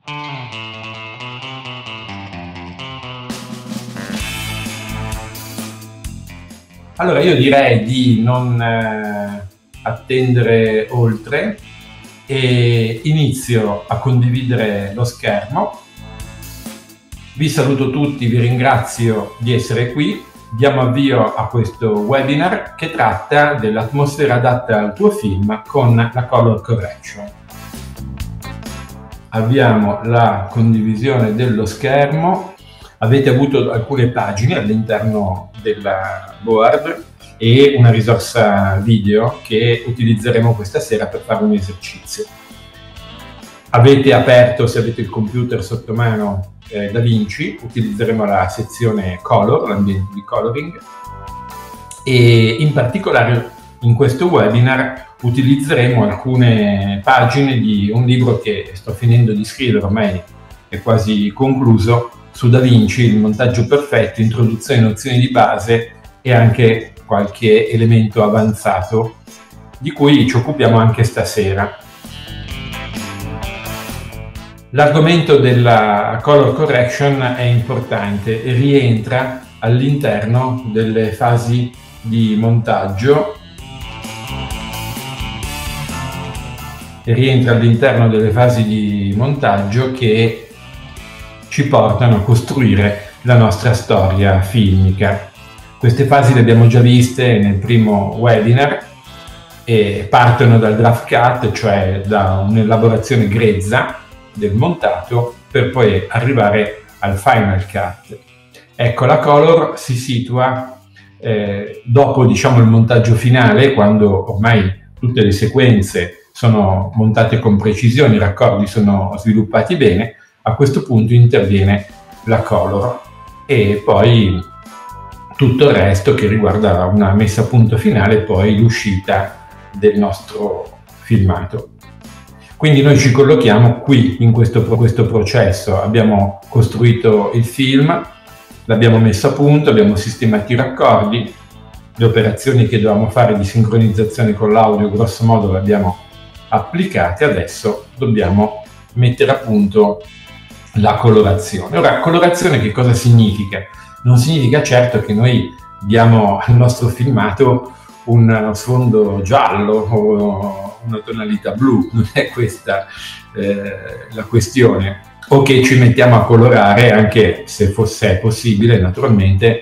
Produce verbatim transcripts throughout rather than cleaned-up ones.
Allora io direi di non eh, attendere oltre e inizio a condividere lo schermo. Vi saluto tutti, vi ringrazio di essere qui. Diamo avvio a questo webinar che tratta dell'atmosfera adatta al tuo film con la color correction. Avviamo la condivisione dello schermo. Avete avuto alcune pagine all'interno della board e una risorsa video che utilizzeremo questa sera per fare un esercizio. Avete aperto, se avete il computer sotto mano, eh, DaVinci, utilizzeremo la sezione Color, l'ambiente di coloring, e in particolare in questo webinar utilizzeremo alcune pagine di un libro che sto finendo di scrivere, ormai è quasi concluso, su DaVinci, il montaggio perfetto, introduzione e nozioni di base e anche qualche elemento avanzato di cui ci occupiamo anche stasera. L'argomento della color correction è importante e rientra all'interno delle fasi di montaggio e rientra all'interno delle fasi di montaggio che ci portano a costruire la nostra storia filmica. Queste fasi le abbiamo già viste nel primo webinar e partono dal draft cut, cioè da un'elaborazione grezza del montato, per poi arrivare al final cut. Ecco, la color si situa eh, dopo, diciamo, il montaggio finale, quando ormai tutte le sequenze sono montate con precisione, i raccordi sono sviluppati bene. A questo punto interviene la color e poi tutto il resto che riguarda una messa a punto finale e poi l'uscita del nostro filmato. Quindi noi ci collochiamo qui in questo, questo processo. Abbiamo costruito il film, l'abbiamo messo a punto, abbiamo sistemato i raccordi, le operazioni che dovevamo fare di sincronizzazione con l'audio grosso modo le abbiamo applicate, adesso dobbiamo mettere a punto la colorazione. Ora, colorazione che cosa significa? Non significa certo che noi diamo al nostro filmato un sfondo giallo o una tonalità blu, non è questa eh, la questione, o che ci mettiamo a colorare, anche se fosse possibile naturalmente,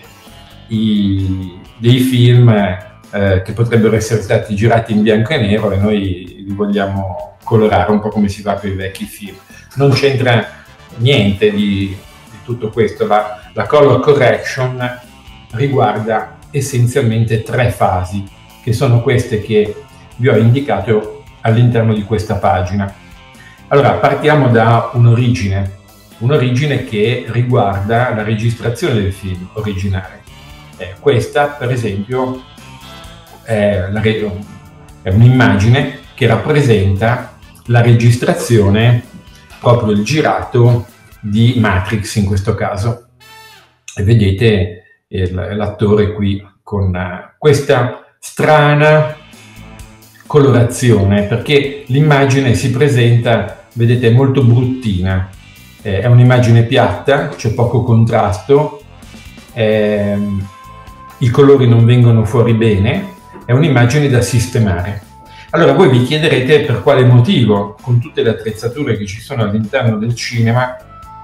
i, dei film eh, che potrebbero essere stati girati in bianco e nero e noi li vogliamo colorare un po' come si fa con i vecchi film. Non c'entra niente di, di tutto questo. La, la color correction riguarda essenzialmente tre fasi, che sono queste che vi ho indicato all'interno di questa pagina. Allora, partiamo da un'origine, un'origine che riguarda la registrazione del film originale. Eh, questa, per esempio, è, la, è un'immagine che rappresenta la registrazione, proprio il girato di Matrix in questo caso. E vedete l'attore qui con uh, questa strana colorazione, perché l'immagine si presenta, vedete, molto bruttina. Eh, è un'immagine piatta, c'è poco contrasto, eh, i colori non vengono fuori bene, è un'immagine da sistemare. Allora voi vi chiederete per quale motivo, con tutte le attrezzature che ci sono all'interno del cinema,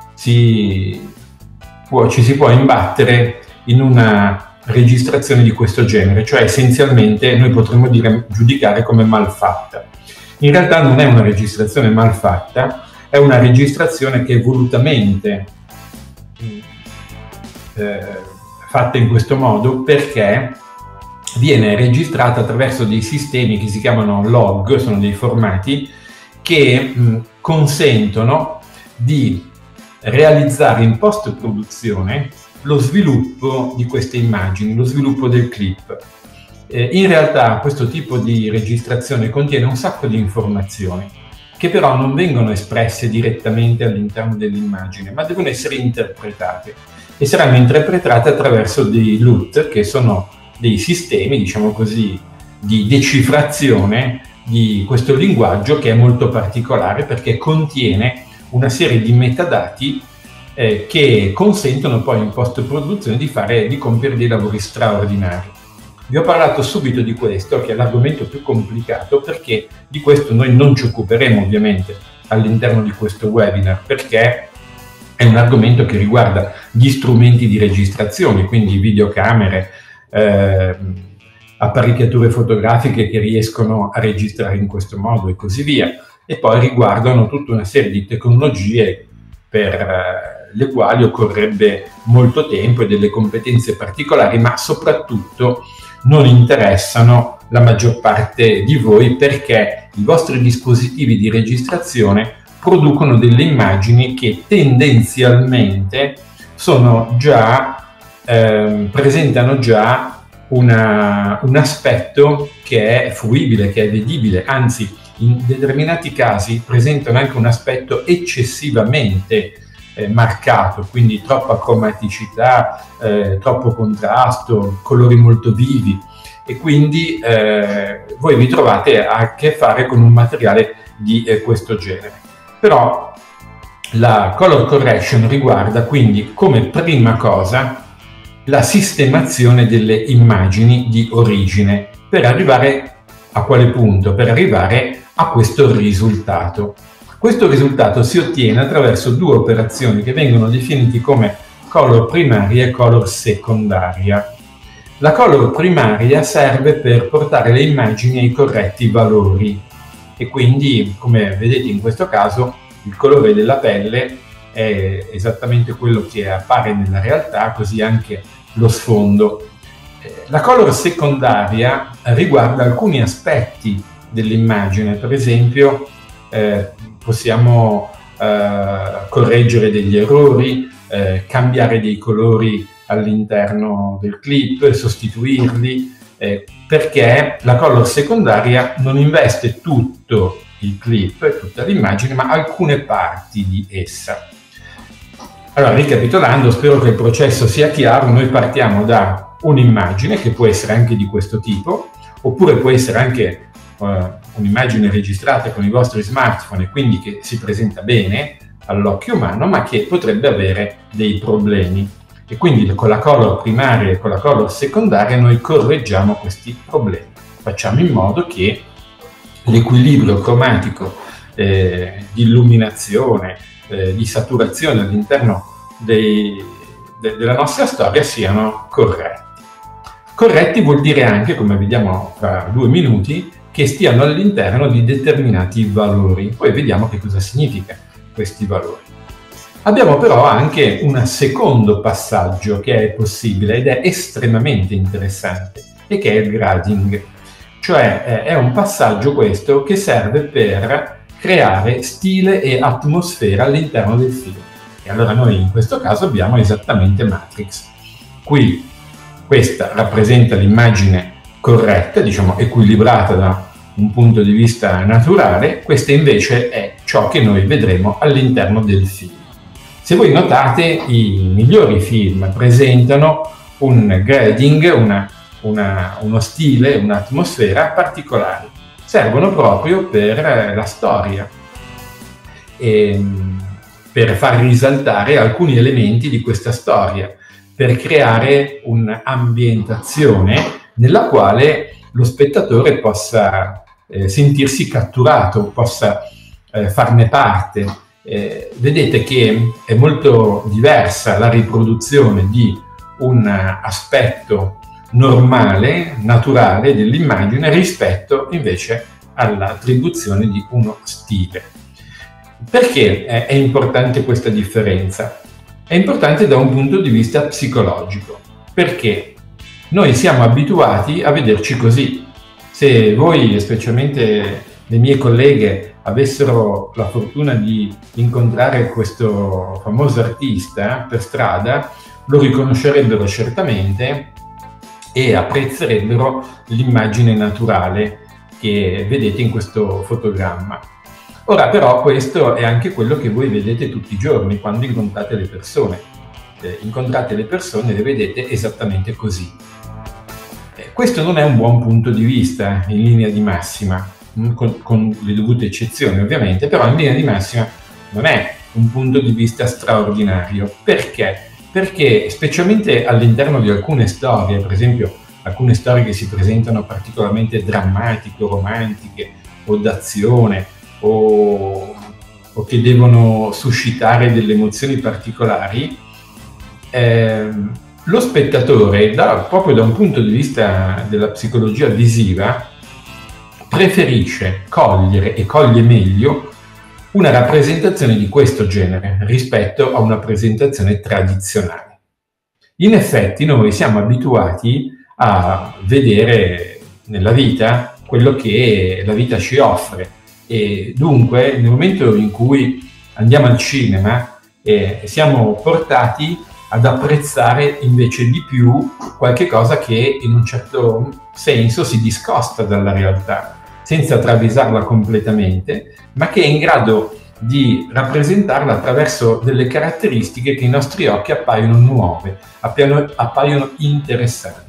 si può, ci si può imbattere in una registrazione di questo genere, cioè essenzialmente noi potremmo dire giudicare come malfatta. In realtà non è una registrazione malfatta, è una registrazione che è volutamente eh, fatta in questo modo perché viene registrata attraverso dei sistemi che si chiamano log, sono dei formati che mh, consentono di realizzare in post-produzione lo sviluppo di queste immagini, lo sviluppo del clip. Eh, in realtà questo tipo di registrazione contiene un sacco di informazioni che però non vengono espresse direttamente all'interno dell'immagine, ma devono essere interpretate e saranno interpretate attraverso dei L U T, che sono dei sistemi, diciamo così, di decifrazione di questo linguaggio che è molto particolare perché contiene una serie di metadati eh, che consentono poi in post-produzione di, fare, di compiere dei lavori straordinari. Vi ho parlato subito di questo, che è l'argomento più complicato, perché di questo noi non ci occuperemo ovviamente all'interno di questo webinar, perché è un argomento che riguarda gli strumenti di registrazione, quindi videocamere, eh, apparecchiature fotografiche che riescono a registrare in questo modo e così via, e poi riguardano tutta una serie di tecnologie per eh, le quali occorrerebbe molto tempo e delle competenze particolari, ma soprattutto non interessano la maggior parte di voi, perché i vostri dispositivi di registrazione producono delle immagini che tendenzialmente sono già, eh, presentano già una, un aspetto che è fruibile, che è vedibile, anzi in determinati casi presentano anche un aspetto eccessivamente eh, marcato, quindi troppa cromaticità, eh, troppo contrasto, colori molto vivi, e quindi eh, voi vi trovate a che fare con un materiale di eh, questo genere. Però la color correction riguarda quindi come prima cosa la sistemazione delle immagini di origine per arrivare a quale punto? Per arrivare a questo risultato. Questo risultato si ottiene attraverso due operazioni che vengono definite come color primaria e color secondaria. La color primaria serve per portare le immagini ai corretti valori e quindi, come vedete in questo caso, il colore della pelle è esattamente quello che appare nella realtà, così anche lo sfondo. La color secondaria riguarda alcuni aspetti dell'immagine, per esempio eh, possiamo eh, correggere degli errori, eh, cambiare dei colori all'interno del clip, sostituirli, eh, perché la color secondaria non investe tutto il clip, tutta l'immagine, ma alcune parti di essa. Allora, ricapitolando, spero che il processo sia chiaro. Noi partiamo da un'immagine che può essere anche di questo tipo, oppure può essere anche uh, un'immagine registrata con i vostri smartphone e quindi che si presenta bene all'occhio umano, ma che potrebbe avere dei problemi. E quindi con la color primaria e con la color secondaria noi correggiamo questi problemi. Facciamo in modo che l'equilibrio cromatico, eh, di illuminazione, eh, di saturazione all'interno dei, de, della nostra storia siano corretti. Corretti vuol dire anche, come vediamo fra due minuti, che stiano all'interno di determinati valori. Poi vediamo che cosa significa questi valori. Abbiamo però anche un secondo passaggio che è possibile ed è estremamente interessante, e che è il grading. Cioè eh, è un passaggio questo che serve per creare stile e atmosfera all'interno del film. E allora noi in questo caso abbiamo esattamente Matrix. Qui questa rappresenta l'immagine corretta, diciamo equilibrata da un punto di vista naturale, questa invece è ciò che noi vedremo all'interno del film. Se voi notate, i migliori film presentano un grading, una, una, uno stile, un'atmosfera particolari. Servono proprio per la storia e per far risaltare alcuni elementi di questa storia, per creare un'ambientazione nella quale lo spettatore possa eh, sentirsi catturato, possa eh, farne parte. Eh, vedete che è molto diversa la riproduzione di un aspetto normale, naturale dell'immagine rispetto invece all'attribuzione di uno stile. Perché è importante questa differenza? È importante da un punto di vista psicologico, perché noi siamo abituati a vederci così. Se voi, specialmente le mie colleghe, avessero la fortuna di incontrare questo famoso artista per strada, lo riconoscerebbero certamente e apprezzerebbero l'immagine naturale che vedete in questo fotogramma. Ora però questo è anche quello che voi vedete tutti i giorni quando incontrate le persone. Eh, incontrate le persone e le vedete esattamente così. Eh, questo non è un buon punto di vista in linea di massima, con, con le dovute eccezioni ovviamente, però in linea di massima non è un punto di vista straordinario. Perché? Perché specialmente all'interno di alcune storie, per esempio alcune storie che si presentano particolarmente drammatiche, romantiche o d'azione o, o che devono suscitare delle emozioni particolari, eh, lo spettatore, da, proprio da un punto di vista della psicologia visiva, preferisce cogliere e coglie meglio una rappresentazione di questo genere rispetto a una presentazione tradizionale. In effetti noi siamo abituati a vedere nella vita quello che la vita ci offre e dunque nel momento in cui andiamo al cinema eh, siamo portati ad apprezzare invece di più qualche cosa che in un certo senso si discosta dalla realtà, senza travisarla completamente, ma che è in grado di rappresentarla attraverso delle caratteristiche che ai nostri occhi appaiono nuove, appaiono, appaiono interessanti.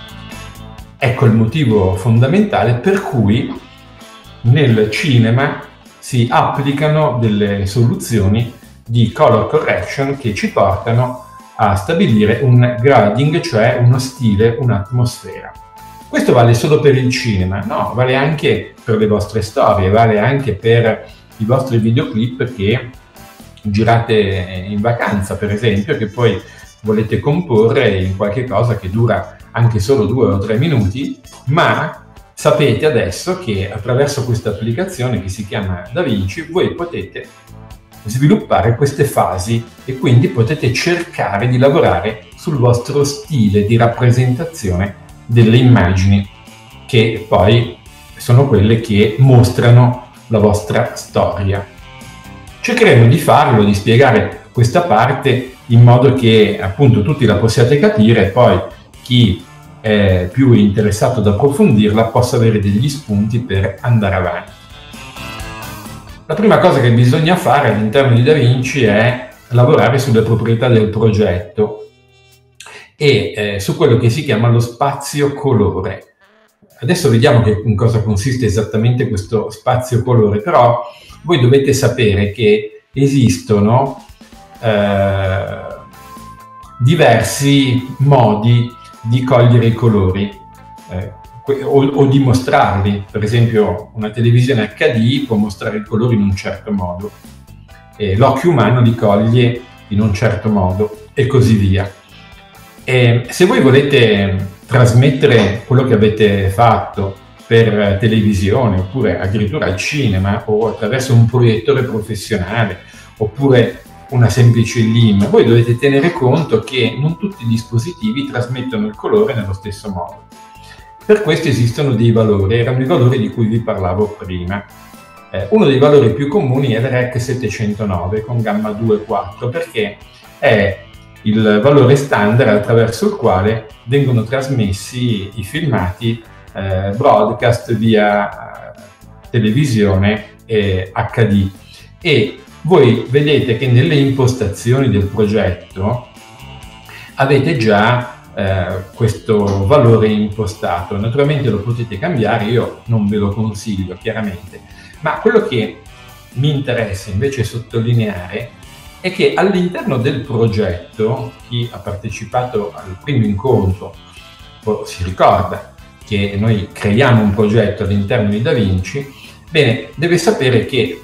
Ecco il motivo fondamentale per cui nel cinema si applicano delle soluzioni di color correction che ci portano a stabilire un grading, cioè uno stile, un'atmosfera. Questo vale solo per il cinema? No, vale anche per le vostre storie, vale anche per i vostri videoclip che girate in vacanza, per esempio, che poi volete comporre in qualche cosa che dura anche solo due o tre minuti, ma sapete adesso che attraverso questa applicazione che si chiama DaVinci voi potete sviluppare queste fasi e quindi potete cercare di lavorare sul vostro stile di rappresentazione delle immagini che poi sono quelle che mostrano la vostra storia. Cercheremo di farlo, di spiegare questa parte in modo che appunto tutti la possiate capire e poi chi è più interessato ad approfondirla possa avere degli spunti per andare avanti. La prima cosa che bisogna fare all'interno di DaVinci è lavorare sulle proprietà del progetto e eh, su quello che si chiama lo spazio colore. Adesso vediamo che, in cosa consiste esattamente questo spazio colore, però voi dovete sapere che esistono eh, diversi modi di cogliere i colori eh, o, o di mostrarli. Per esempio una televisione acca di può mostrare i colori in un certo modo, e l'occhio umano li coglie in un certo modo e così via. E se voi volete trasmettere quello che avete fatto per televisione oppure addirittura al cinema o attraverso un proiettore professionale oppure una semplice L I M, voi dovete tenere conto che non tutti i dispositivi trasmettono il colore nello stesso modo. Per questo esistono dei valori, erano i valori di cui vi parlavo prima. Eh, uno dei valori più comuni è il REC settecentonove con gamma due e quattro, perché è il valore standard attraverso il quale vengono trasmessi i filmati eh, broadcast via eh, televisione e acca di. E voi vedete che nelle impostazioni del progetto avete già eh, questo valore impostato. Naturalmente lo potete cambiare, io non ve lo consiglio chiaramente, ma quello che mi interessa invece sottolineare è che all'interno del progetto, chi ha partecipato al primo incontro si ricorda che noi creiamo un progetto all'interno di DaVinci, bene, deve sapere che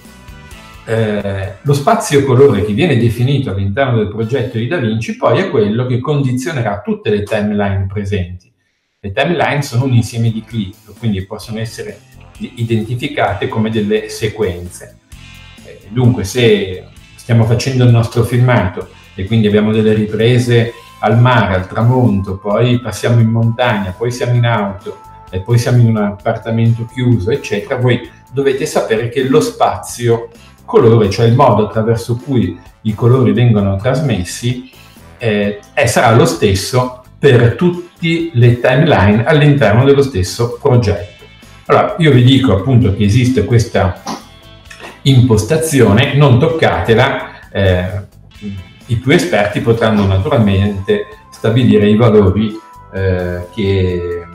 eh, lo spazio colore che viene definito all'interno del progetto di DaVinci poi è quello che condizionerà tutte le timeline presenti. Le timeline sono un insieme di clip, quindi possono essere identificate come delle sequenze. Eh, dunque, se stiamo facendo il nostro filmato e quindi abbiamo delle riprese al mare, al tramonto, poi passiamo in montagna, poi siamo in auto e poi siamo in un appartamento chiuso, eccetera, voi dovete sapere che lo spazio colore, cioè il modo attraverso cui i colori vengono trasmessi, eh, eh, sarà lo stesso per tutte le timeline all'interno dello stesso progetto. Allora, io vi dico appunto che esiste questa impostazione, non toccatela, eh, i più esperti potranno naturalmente stabilire i valori eh, che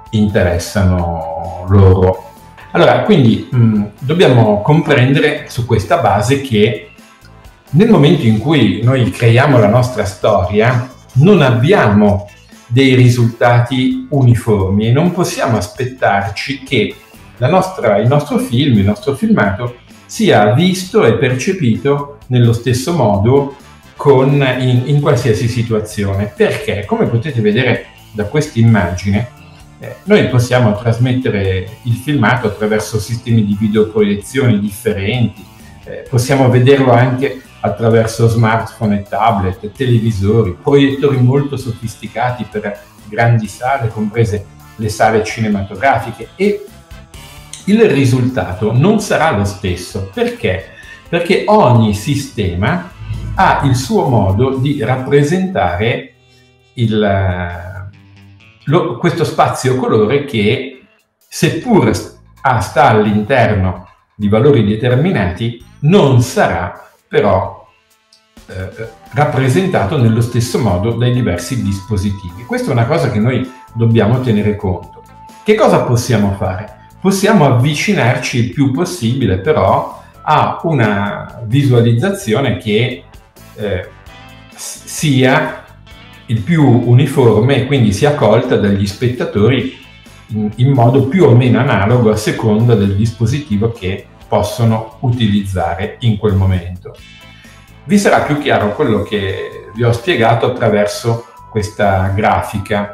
interessano loro. Allora, quindi mh, dobbiamo comprendere su questa base che nel momento in cui noi creiamo la nostra storia, non abbiamo dei risultati uniformi e non possiamo aspettarci che la nostra, il nostro film, il nostro filmato sia visto e percepito nello stesso modo con, in, in qualsiasi situazione. Perché, come potete vedere da questa immagine, eh, noi possiamo trasmettere il filmato attraverso sistemi di videoproiezione differenti, eh, possiamo vederlo anche attraverso smartphone e tablet, televisori, proiettori molto sofisticati per grandi sale, comprese le sale cinematografiche, e il risultato non sarà lo stesso. Perché? Perché ogni sistema ha il suo modo di rappresentare il, lo, questo spazio colore che, seppur ah, sta all'interno di valori determinati, non sarà però eh, rappresentato nello stesso modo dai diversi dispositivi. Questa è una cosa che noi dobbiamo tenere conto. Che cosa possiamo fare? Possiamo avvicinarci il più possibile però a una visualizzazione che eh, sia il più uniforme e quindi sia colta dagli spettatori in, in modo più o meno analogo a seconda del dispositivo che possono utilizzare in quel momento. Vi sarà più chiaro quello che vi ho spiegato attraverso questa grafica.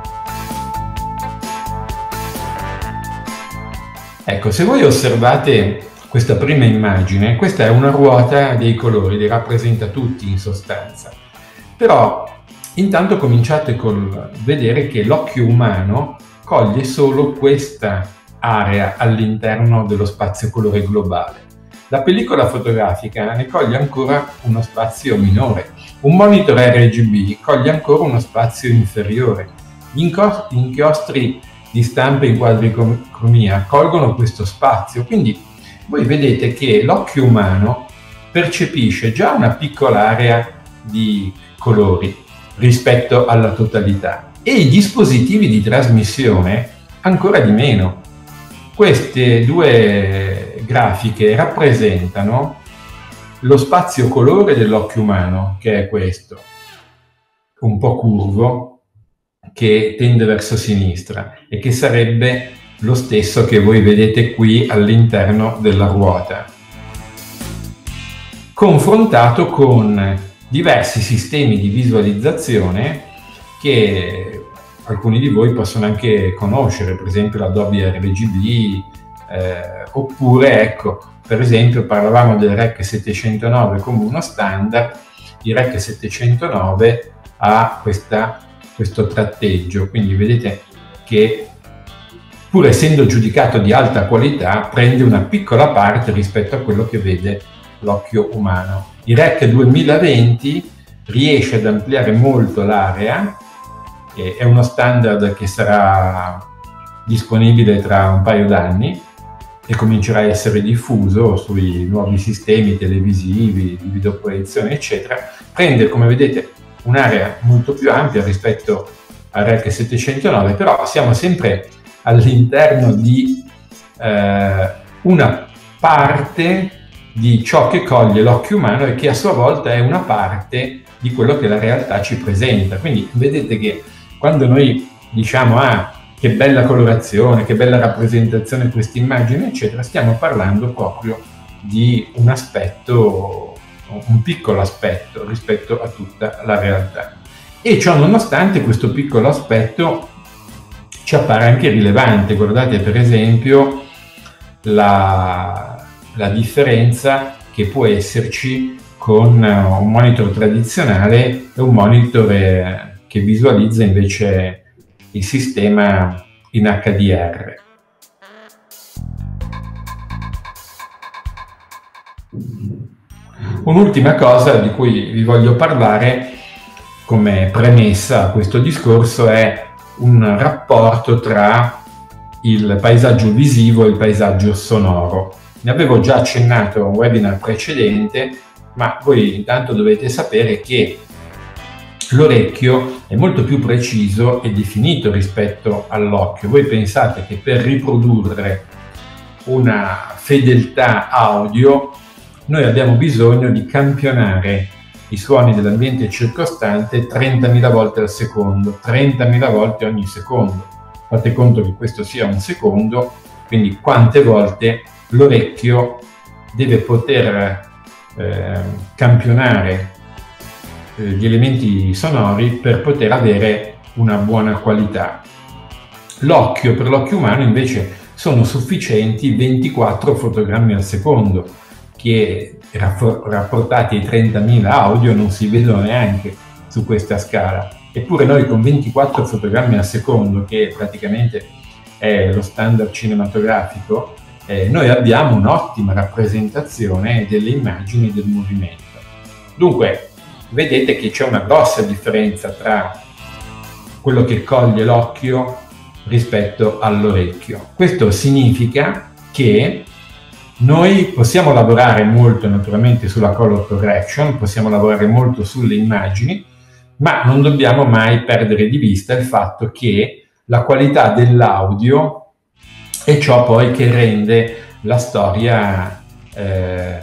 Ecco, se voi osservate questa prima immagine, questa è una ruota dei colori, li rappresenta tutti in sostanza. Però intanto cominciate col vedere che l'occhio umano coglie solo questa area all'interno dello spazio colore globale. La pellicola fotografica ne coglie ancora uno spazio minore. Un monitor R G B coglie ancora uno spazio inferiore. Gli inchiostri di stampa in quadricromia colgono questo spazio, quindi voi vedete che l'occhio umano percepisce già una piccola area di colori rispetto alla totalità e i dispositivi di trasmissione ancora di meno. Queste due grafiche rappresentano lo spazio colore dell'occhio umano, che è questo, un po' curvo, che tende verso sinistra e che sarebbe lo stesso che voi vedete qui all'interno della ruota, confrontato con diversi sistemi di visualizzazione che alcuni di voi possono anche conoscere, per esempio l'Adobe R G B, eh, oppure, ecco, per esempio parlavamo del REC settecentonove come uno standard. Il REC settecentonove ha questa, questo tratteggio, quindi vedete che pur essendo giudicato di alta qualità prende una piccola parte rispetto a quello che vede l'occhio umano. Il REC duemilaventi riesce ad ampliare molto l'area, è uno standard che sarà disponibile tra un paio d'anni e comincerà a essere diffuso sui nuovi sistemi televisivi, di videoproiezione, eccetera. Prende, come vedete, un'area molto più ampia rispetto al REC settecentonove, però siamo sempre all'interno di eh, una parte di ciò che coglie l'occhio umano e che a sua volta è una parte di quello che la realtà ci presenta. Quindi vedete che quando noi diciamo ah, che bella colorazione, che bella rappresentazione questa immagine, eccetera, stiamo parlando proprio di un aspetto, un piccolo aspetto rispetto a tutta la realtà. E ciò nonostante questo piccolo aspetto ci appare anche rilevante. Guardate per esempio la, la differenza che può esserci con un monitor tradizionale e un monitor eh, che visualizza invece il sistema in H D R. Un'ultima cosa di cui vi voglio parlare come premessa a questo discorso è un rapporto tra il paesaggio visivo e il paesaggio sonoro. Ne avevo già accennato a un webinar precedente, ma voi intanto dovete sapere che l'orecchio è molto più preciso e definito rispetto all'occhio. Voi pensate che per riprodurre una fedeltà audio noi abbiamo bisogno di campionare i suoni dell'ambiente circostante trentamila volte al secondo, trentamila volte ogni secondo. Fate conto che questo sia un secondo, quindi quante volte l'orecchio deve poter eh, campionare eh, gli elementi sonori per poter avere una buona qualità. L'occhio, per l'occhio umano invece sono sufficienti ventiquattro fotogrammi al secondo, che rapportati ai trentamila audio non si vedono neanche su questa scala. Eppure noi con ventiquattro fotogrammi al secondo, che praticamente è lo standard cinematografico, eh, noi abbiamo un'ottima rappresentazione delle immagini del movimento. Dunque, vedete che c'è una grossa differenza tra quello che coglie l'occhio rispetto all'orecchio. Questo significa che noi possiamo lavorare molto naturalmente sulla color correction, possiamo lavorare molto sulle immagini, ma non dobbiamo mai perdere di vista il fatto che la qualità dell'audio è ciò poi che rende la storia eh,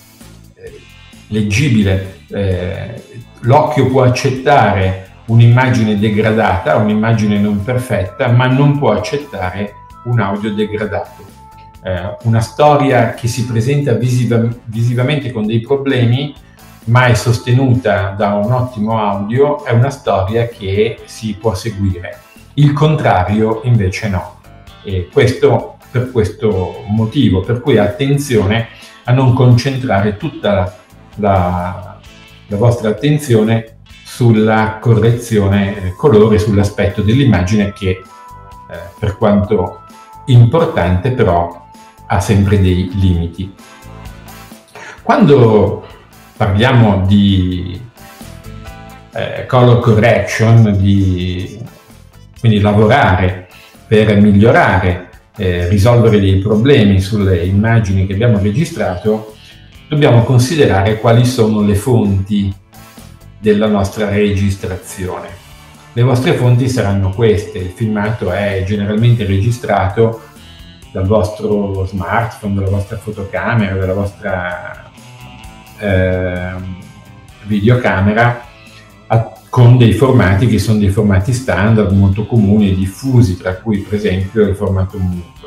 leggibile. Eh, l'occhio può accettare un'immagine degradata, un'immagine non perfetta, ma non può accettare un audio degradato. Eh, una storia che si presenta visiva, visivamente con dei problemi, ma è sostenuta da un ottimo audio, è una storia che si può seguire. Il contrario invece no. E questo per questo motivo, per cui attenzione a non concentrare tutta la, la, la vostra attenzione sulla correzione colore, sull'aspetto dell'immagine che eh, per quanto importante però ha sempre dei limiti. Quando parliamo di eh, color correction, di quindi lavorare per migliorare, eh, risolvere dei problemi sulle immagini che abbiamo registrato, dobbiamo considerare quali sono le fonti della nostra registrazione. Le vostre fonti saranno queste: il filmato è generalmente registrato dal vostro smartphone, dalla vostra fotocamera, dalla vostra eh, videocamera, a, con dei formati che sono dei formati standard molto comuni e diffusi, tra cui per esempio il formato M O V.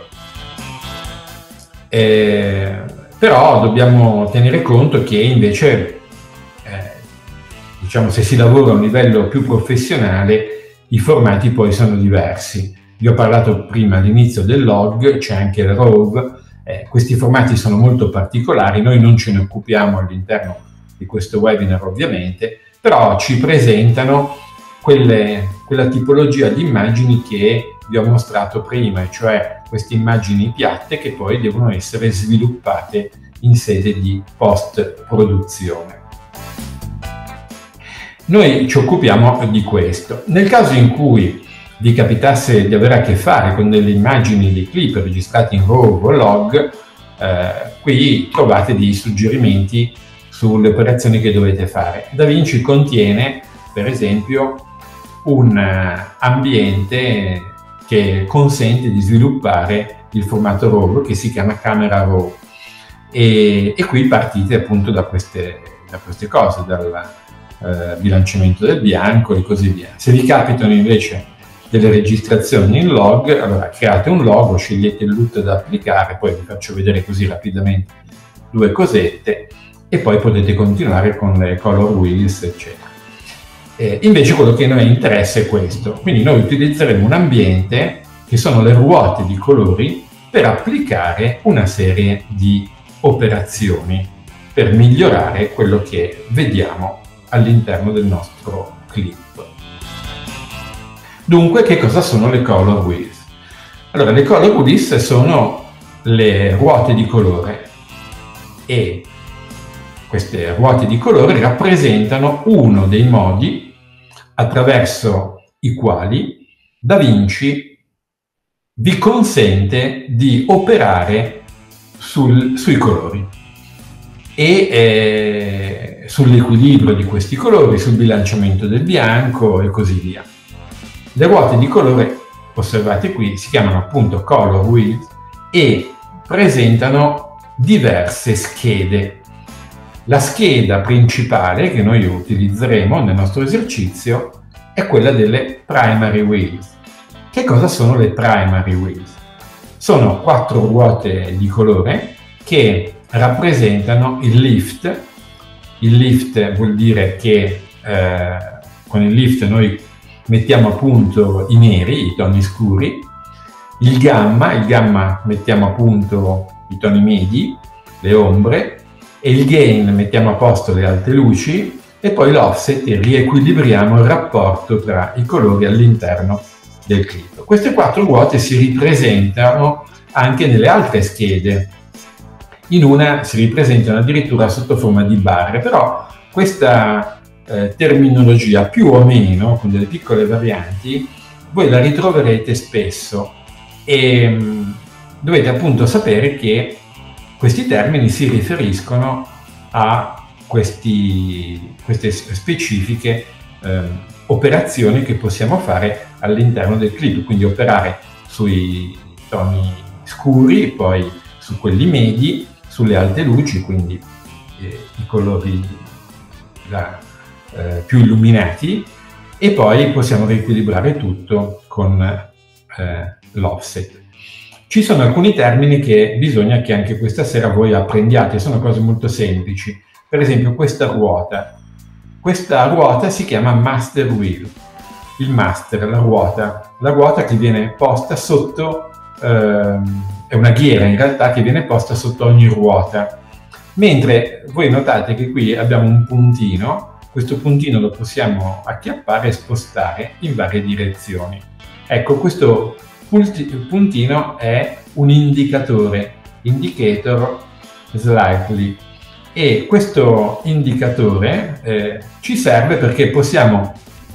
Eh, però dobbiamo tenere conto che invece eh, diciamo, se si lavora a un livello più professionale, i formati poi sono diversi. Vi ho parlato prima all'inizio del log, c'è anche il RAW, eh, questi formati sono molto particolari, noi non ce ne occupiamo all'interno di questo webinar ovviamente, però ci presentano quelle, quella tipologia di immagini che vi ho mostrato prima, cioè queste immagini piatte che poi devono essere sviluppate in sede di post-produzione. Noi ci occupiamo di questo. Nel caso in cui vi capitasse di avere a che fare con delle immagini dei clip registrati in RAW o log, eh, qui trovate dei suggerimenti sulle operazioni che dovete fare. DaVinci contiene, per esempio, un ambiente che consente di sviluppare il formato RAW, che si chiama Camera RAW, e, e qui partite appunto da queste, da queste cose, dal eh, bilanciamento del bianco e così via. Se vi capitano invece delle registrazioni in log, allora create un logo, scegliete il L U T da applicare, poi vi faccio vedere così rapidamente due cosette e poi potete continuare con le color wheels, eccetera. Eh, invece quello che a noi interessa è questo, quindi noi utilizzeremo un ambiente che sono le ruote di colori per applicare una serie di operazioni per migliorare quello che vediamo all'interno del nostro clip. Dunque, che cosa sono le color wheels? Allora, le color wheels sono le ruote di colore e queste ruote di colore rappresentano uno dei modi attraverso i quali DaVinci vi consente di operare sul, sui colori e eh, sull'equilibrio di questi colori, sul bilanciamento del bianco e così via. Le ruote di colore, osservate qui, si chiamano appunto color wheels e presentano diverse schede. La scheda principale che noi utilizzeremo nel nostro esercizio è quella delle primary wheels. Che cosa sono le primary wheels? Sono quattro ruote di colore che rappresentano il lift. Il lift vuol dire che eh, con il lift noi mettiamo a punto i neri, i toni scuri, il gamma, il gamma mettiamo a punto i toni medi, le ombre, e il gain mettiamo a posto le alte luci, e poi l'offset e riequilibriamo il rapporto tra i colori all'interno del clip. Queste quattro ruote si ripresentano anche nelle altre schede. In una si ripresentano addirittura sotto forma di barre, però questa eh, terminologia più o meno, con delle piccole varianti, voi la ritroverete spesso e mh, dovete appunto sapere che questi termini si riferiscono a questi, queste specifiche eh, operazioni che possiamo fare all'interno del clip, quindi operare sui toni scuri, poi su quelli medi, sulle alte luci, quindi eh, i colori la, eh, più illuminati, e poi possiamo riequilibrare tutto con eh, l'offset. Ci sono alcuni termini che bisogna che anche questa sera voi apprendiate, sono cose molto semplici. Per esempio questa ruota. Questa ruota si chiama master wheel. Il master, la ruota. La ruota che viene posta sotto, ehm, è una ghiera in realtà che viene posta sotto ogni ruota. Mentre voi notate che qui abbiamo un puntino, questo puntino lo possiamo acchiappare e spostare in varie direzioni. Ecco, questo puntino è un indicatore, indicator slightly, e questo indicatore eh, ci serve perché possiamo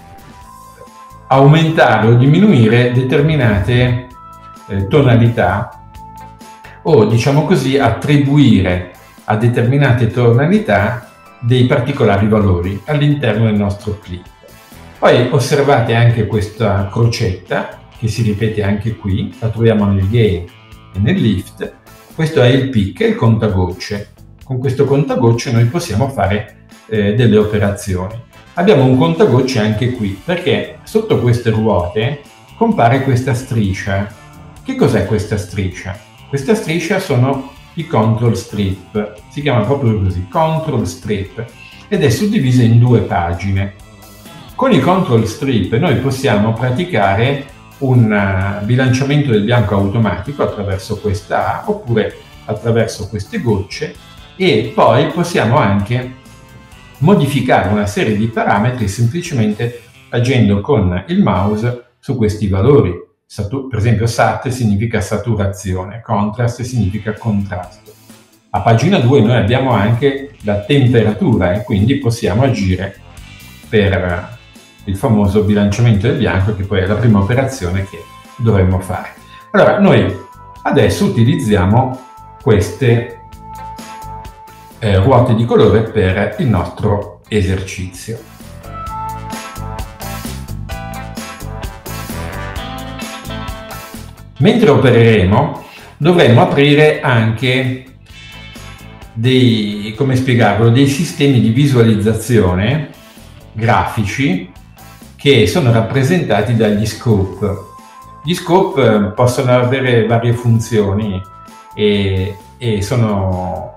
aumentare o diminuire determinate eh, tonalità, o diciamo così attribuire a determinate tonalità dei particolari valori all'interno del nostro clip. Poi osservate anche questa crocetta che si ripete anche qui, la troviamo nel gain e nel lift. Questo è il peak, il contagocce. Con questo contagocce noi possiamo fare eh, delle operazioni. Abbiamo un contagocce anche qui, perché sotto queste ruote compare questa striscia. Che cos'è questa striscia? Questa striscia sono i control strip, si chiama proprio così, control strip, ed è suddivisa in due pagine. Con i control strip noi possiamo praticare un bilanciamento del bianco automatico attraverso questa A oppure attraverso queste gocce, e poi possiamo anche modificare una serie di parametri semplicemente agendo con il mouse su questi valori. Satu- per esempio sat significa saturazione, contrast significa contrasto. A pagina due noi abbiamo anche la temperatura e quindi possiamo agire per il famoso bilanciamento del bianco, che poi è la prima operazione che dovremmo fare. Allora, noi adesso utilizziamo queste eh, ruote di colore per il nostro esercizio. Mentre opereremo, dovremmo aprire anche dei, come spiegarlo, dei sistemi di visualizzazione grafici che sono rappresentati dagli scope. Gli scope possono avere varie funzioni e, e sono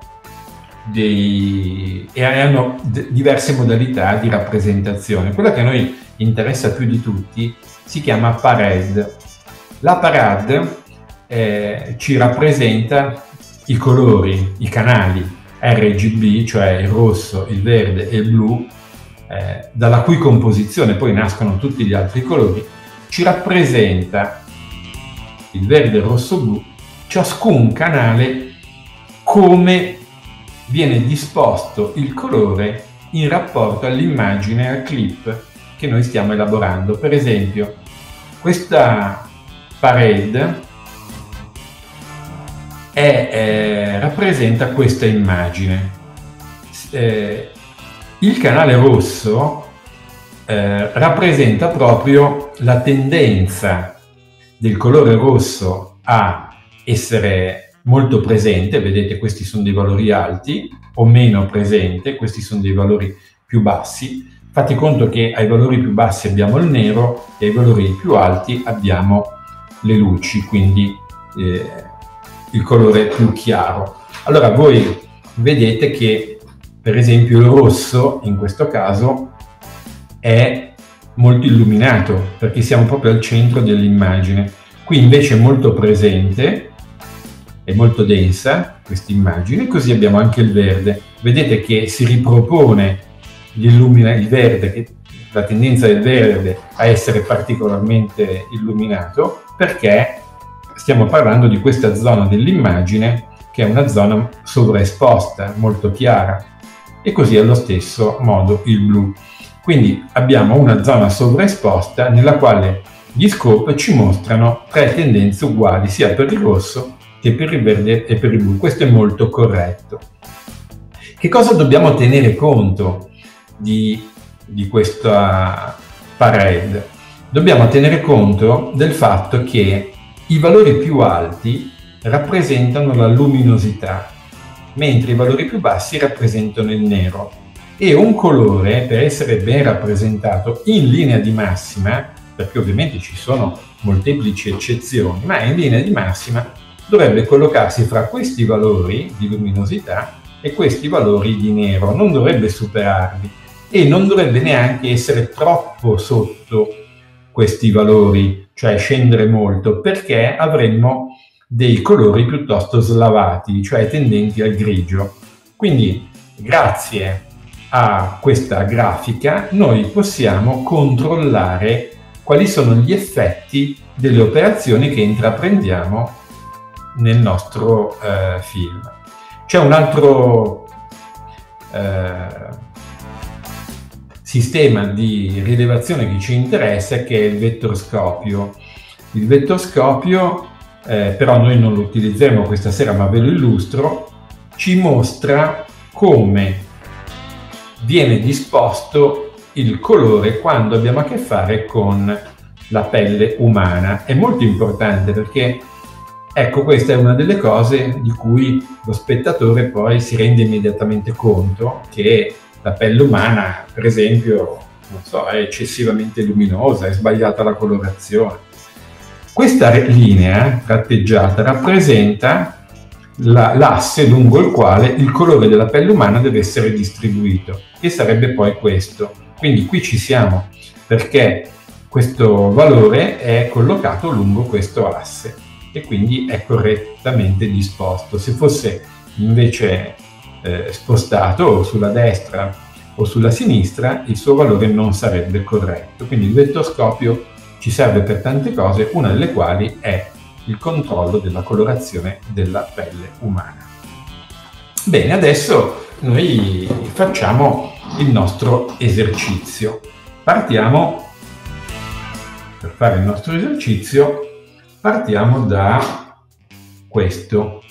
dei, e hanno diverse modalità di rappresentazione. Quella che a noi interessa più di tutti si chiama parade. La parade eh, ci rappresenta i colori, i canali R G B, cioè il rosso, il verde e il blu, eh, dalla cui composizione poi nascono tutti gli altri colori. Ci rappresenta il verde, il rosso, il blu, ciascun canale come viene disposto il colore in rapporto all'immagine, al clip che noi stiamo elaborando. Per esempio, questa parade è, eh, rappresenta questa immagine. Eh, il canale rosso eh, rappresenta proprio la tendenza del colore rosso a essere molto presente, vedete questi sono dei valori alti, o meno presente, questi sono dei valori più bassi. Fate conto che ai valori più bassi abbiamo il nero e ai valori più alti abbiamo le luci, quindi eh, il colore più chiaro. Allora voi vedete che per esempio il rosso in questo caso è molto illuminato perché siamo proprio al centro dell'immagine. Qui invece è molto presente, è molto densa questa immagine, così abbiamo anche il verde. Vedete che si ripropone il verde, che, la tendenza del verde a essere particolarmente illuminato, perché stiamo parlando di questa zona dell'immagine che è una zona sovraesposta, molto chiara, e così allo stesso modo il blu. Quindi abbiamo una zona sovraesposta nella quale gli scope ci mostrano tre tendenze uguali sia per il rosso che per il verde e per il blu. Questo è molto corretto. Che cosa dobbiamo tenere conto di, di questa parade? Dobbiamo tenere conto del fatto che i valori più alti rappresentano la luminosità, mentre i valori più bassi rappresentano il nero. E un colore, per essere ben rappresentato in linea di massima, perché ovviamente ci sono molteplici eccezioni, ma in linea di massima dovrebbe collocarsi fra questi valori di luminosità e questi valori di nero, non dovrebbe superarli e non dovrebbe neanche essere troppo sotto questi valori, cioè scendere molto, perché avremmo dei colori piuttosto slavati, cioè tendenti al grigio. Quindi, grazie a questa grafica, noi possiamo controllare quali sono gli effetti delle operazioni che intraprendiamo nel nostro eh, film. C'è un altro eh, sistema di rilevazione che ci interessa, che è il vettorscopio. Il vettorscopio, eh, però noi non lo utilizzeremo questa sera, ma ve lo illustro, ci mostra come viene disposto il colore quando abbiamo a che fare con la pelle umana. È molto importante perché, ecco, questa è una delle cose di cui lo spettatore poi si rende immediatamente conto, che la pelle umana, per esempio, non so, è eccessivamente luminosa, è sbagliata la colorazione. Questa linea tratteggiata rappresenta l'asse lungo il quale il colore della pelle umana deve essere distribuito, che sarebbe poi questo. Quindi qui ci siamo perché questo valore è collocato lungo questo asse e quindi è correttamente disposto. Se fosse invece eh, spostato sulla destra o sulla sinistra, il suo valore non sarebbe corretto. Quindi il vettorscopio ci serve per tante cose, una delle quali è il controllo della colorazione della pelle umana. Bene, adesso noi facciamo il nostro esercizio. Partiamo, per fare il nostro esercizio, partiamo da questo,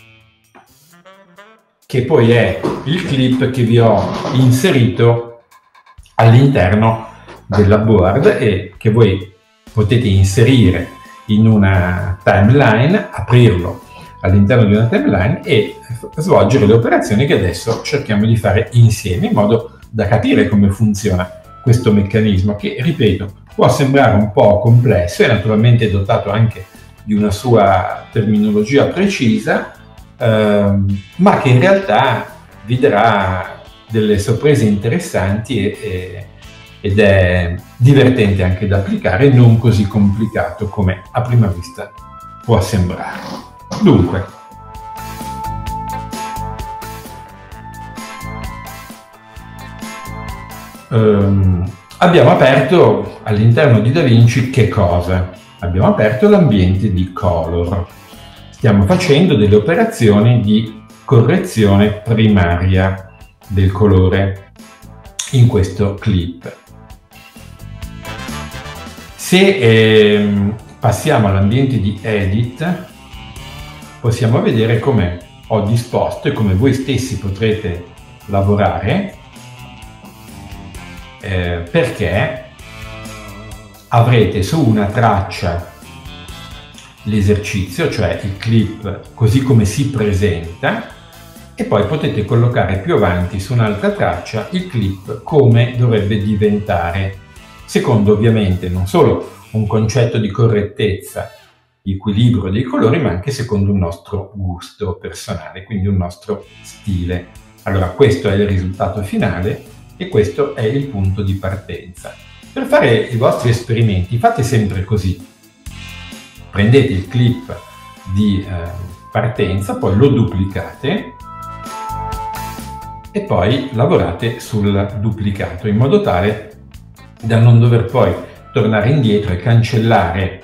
che poi è il clip che vi ho inserito all'interno della board e che voi potete inserire in una timeline, aprirlo all'interno di una timeline e svolgere le operazioni che adesso cerchiamo di fare insieme, in modo da capire come funziona questo meccanismo che, ripeto, può sembrare un po' complesso e naturalmente è dotato anche di una sua terminologia precisa, ehm, ma che in realtà vi darà delle sorprese interessanti e, e ed è divertente anche da applicare, non così complicato come a prima vista può sembrare. Dunque, ehm, abbiamo aperto all'interno di DaVinci che cosa? Abbiamo aperto l'ambiente di color. Stiamo facendo delle operazioni di correzione primaria del colore in questo clip. Se eh, passiamo all'ambiente di Edit, possiamo vedere come ho disposto e come voi stessi potrete lavorare, eh, perché avrete su una traccia l'esercizio, cioè il clip così come si presenta, e poi potete collocare più avanti su un'altra traccia il clip come dovrebbe diventare, secondo ovviamente non solo un concetto di correttezza, di equilibrio dei colori, ma anche secondo un nostro gusto personale, quindi un nostro stile. Allora, questo è il risultato finale e questo è il punto di partenza. Per fare i vostri esperimenti fate sempre così: prendete il clip di eh, partenza, poi lo duplicate e poi lavorate sul duplicato in modo tale da non dover poi tornare indietro e cancellare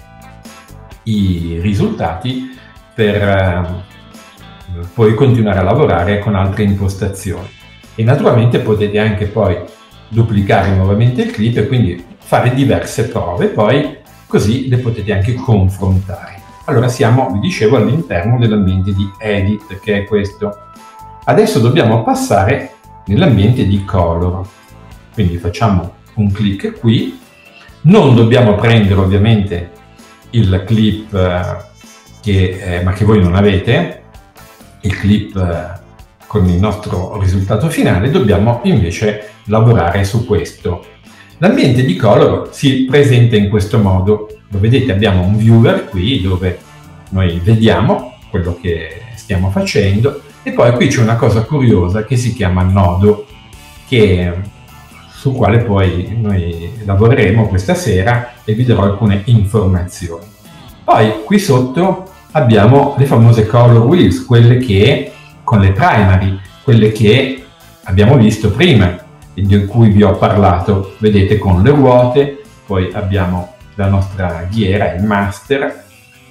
i risultati per eh, poi continuare a lavorare con altre impostazioni. E naturalmente potete anche poi duplicare nuovamente il clip e quindi fare diverse prove, poi così le potete anche confrontare. Allora siamo, vi dicevo, all'interno dell'ambiente di Edit, che è questo. Adesso dobbiamo passare nell'ambiente di Color, quindi facciamo un clic qui. Non dobbiamo prendere ovviamente il clip eh, che, eh, ma che voi non avete, il clip eh, con il nostro risultato finale, dobbiamo invece lavorare su questo. L'ambiente di Color si presenta in questo modo. Lo vedete, abbiamo un viewer qui dove noi vediamo quello che stiamo facendo e poi qui c'è una cosa curiosa che si chiama nodo, che, sul quale poi noi lavoreremo questa sera e vi darò alcune informazioni. Poi qui sotto abbiamo le famose color wheels, quelle che con le primary, quelle che abbiamo visto prima e di cui vi ho parlato, vedete, con le ruote. Poi abbiamo la nostra ghiera, il master,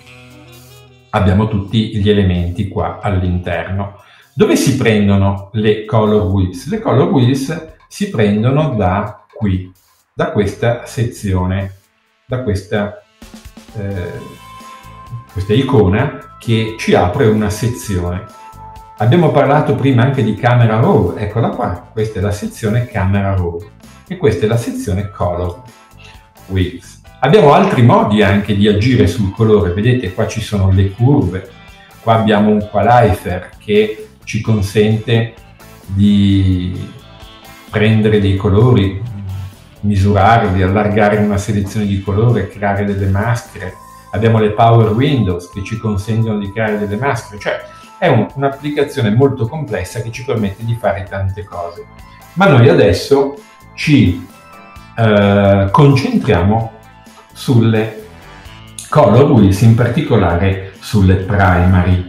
abbiamo tutti gli elementi qua all'interno. Dove si prendono le color wheels? Le color wheels si prendono da qui, da questa sezione, da questa, eh, questa icona che ci apre una sezione. Abbiamo parlato prima anche di camera raw, eccola qua, questa è la sezione camera raw e questa è la sezione color wheels. Abbiamo altri modi anche di agire sul colore, vedete qua ci sono le curve, qua abbiamo un qualifier che ci consente di prendere dei colori, misurarli, allargare una selezione di colore, creare delle maschere. Abbiamo le power windows che ci consentono di creare delle maschere, cioè è un, un'applicazione molto complessa che ci permette di fare tante cose. Ma noi adesso ci eh, concentriamo sulle color wheels, in particolare sulle primary.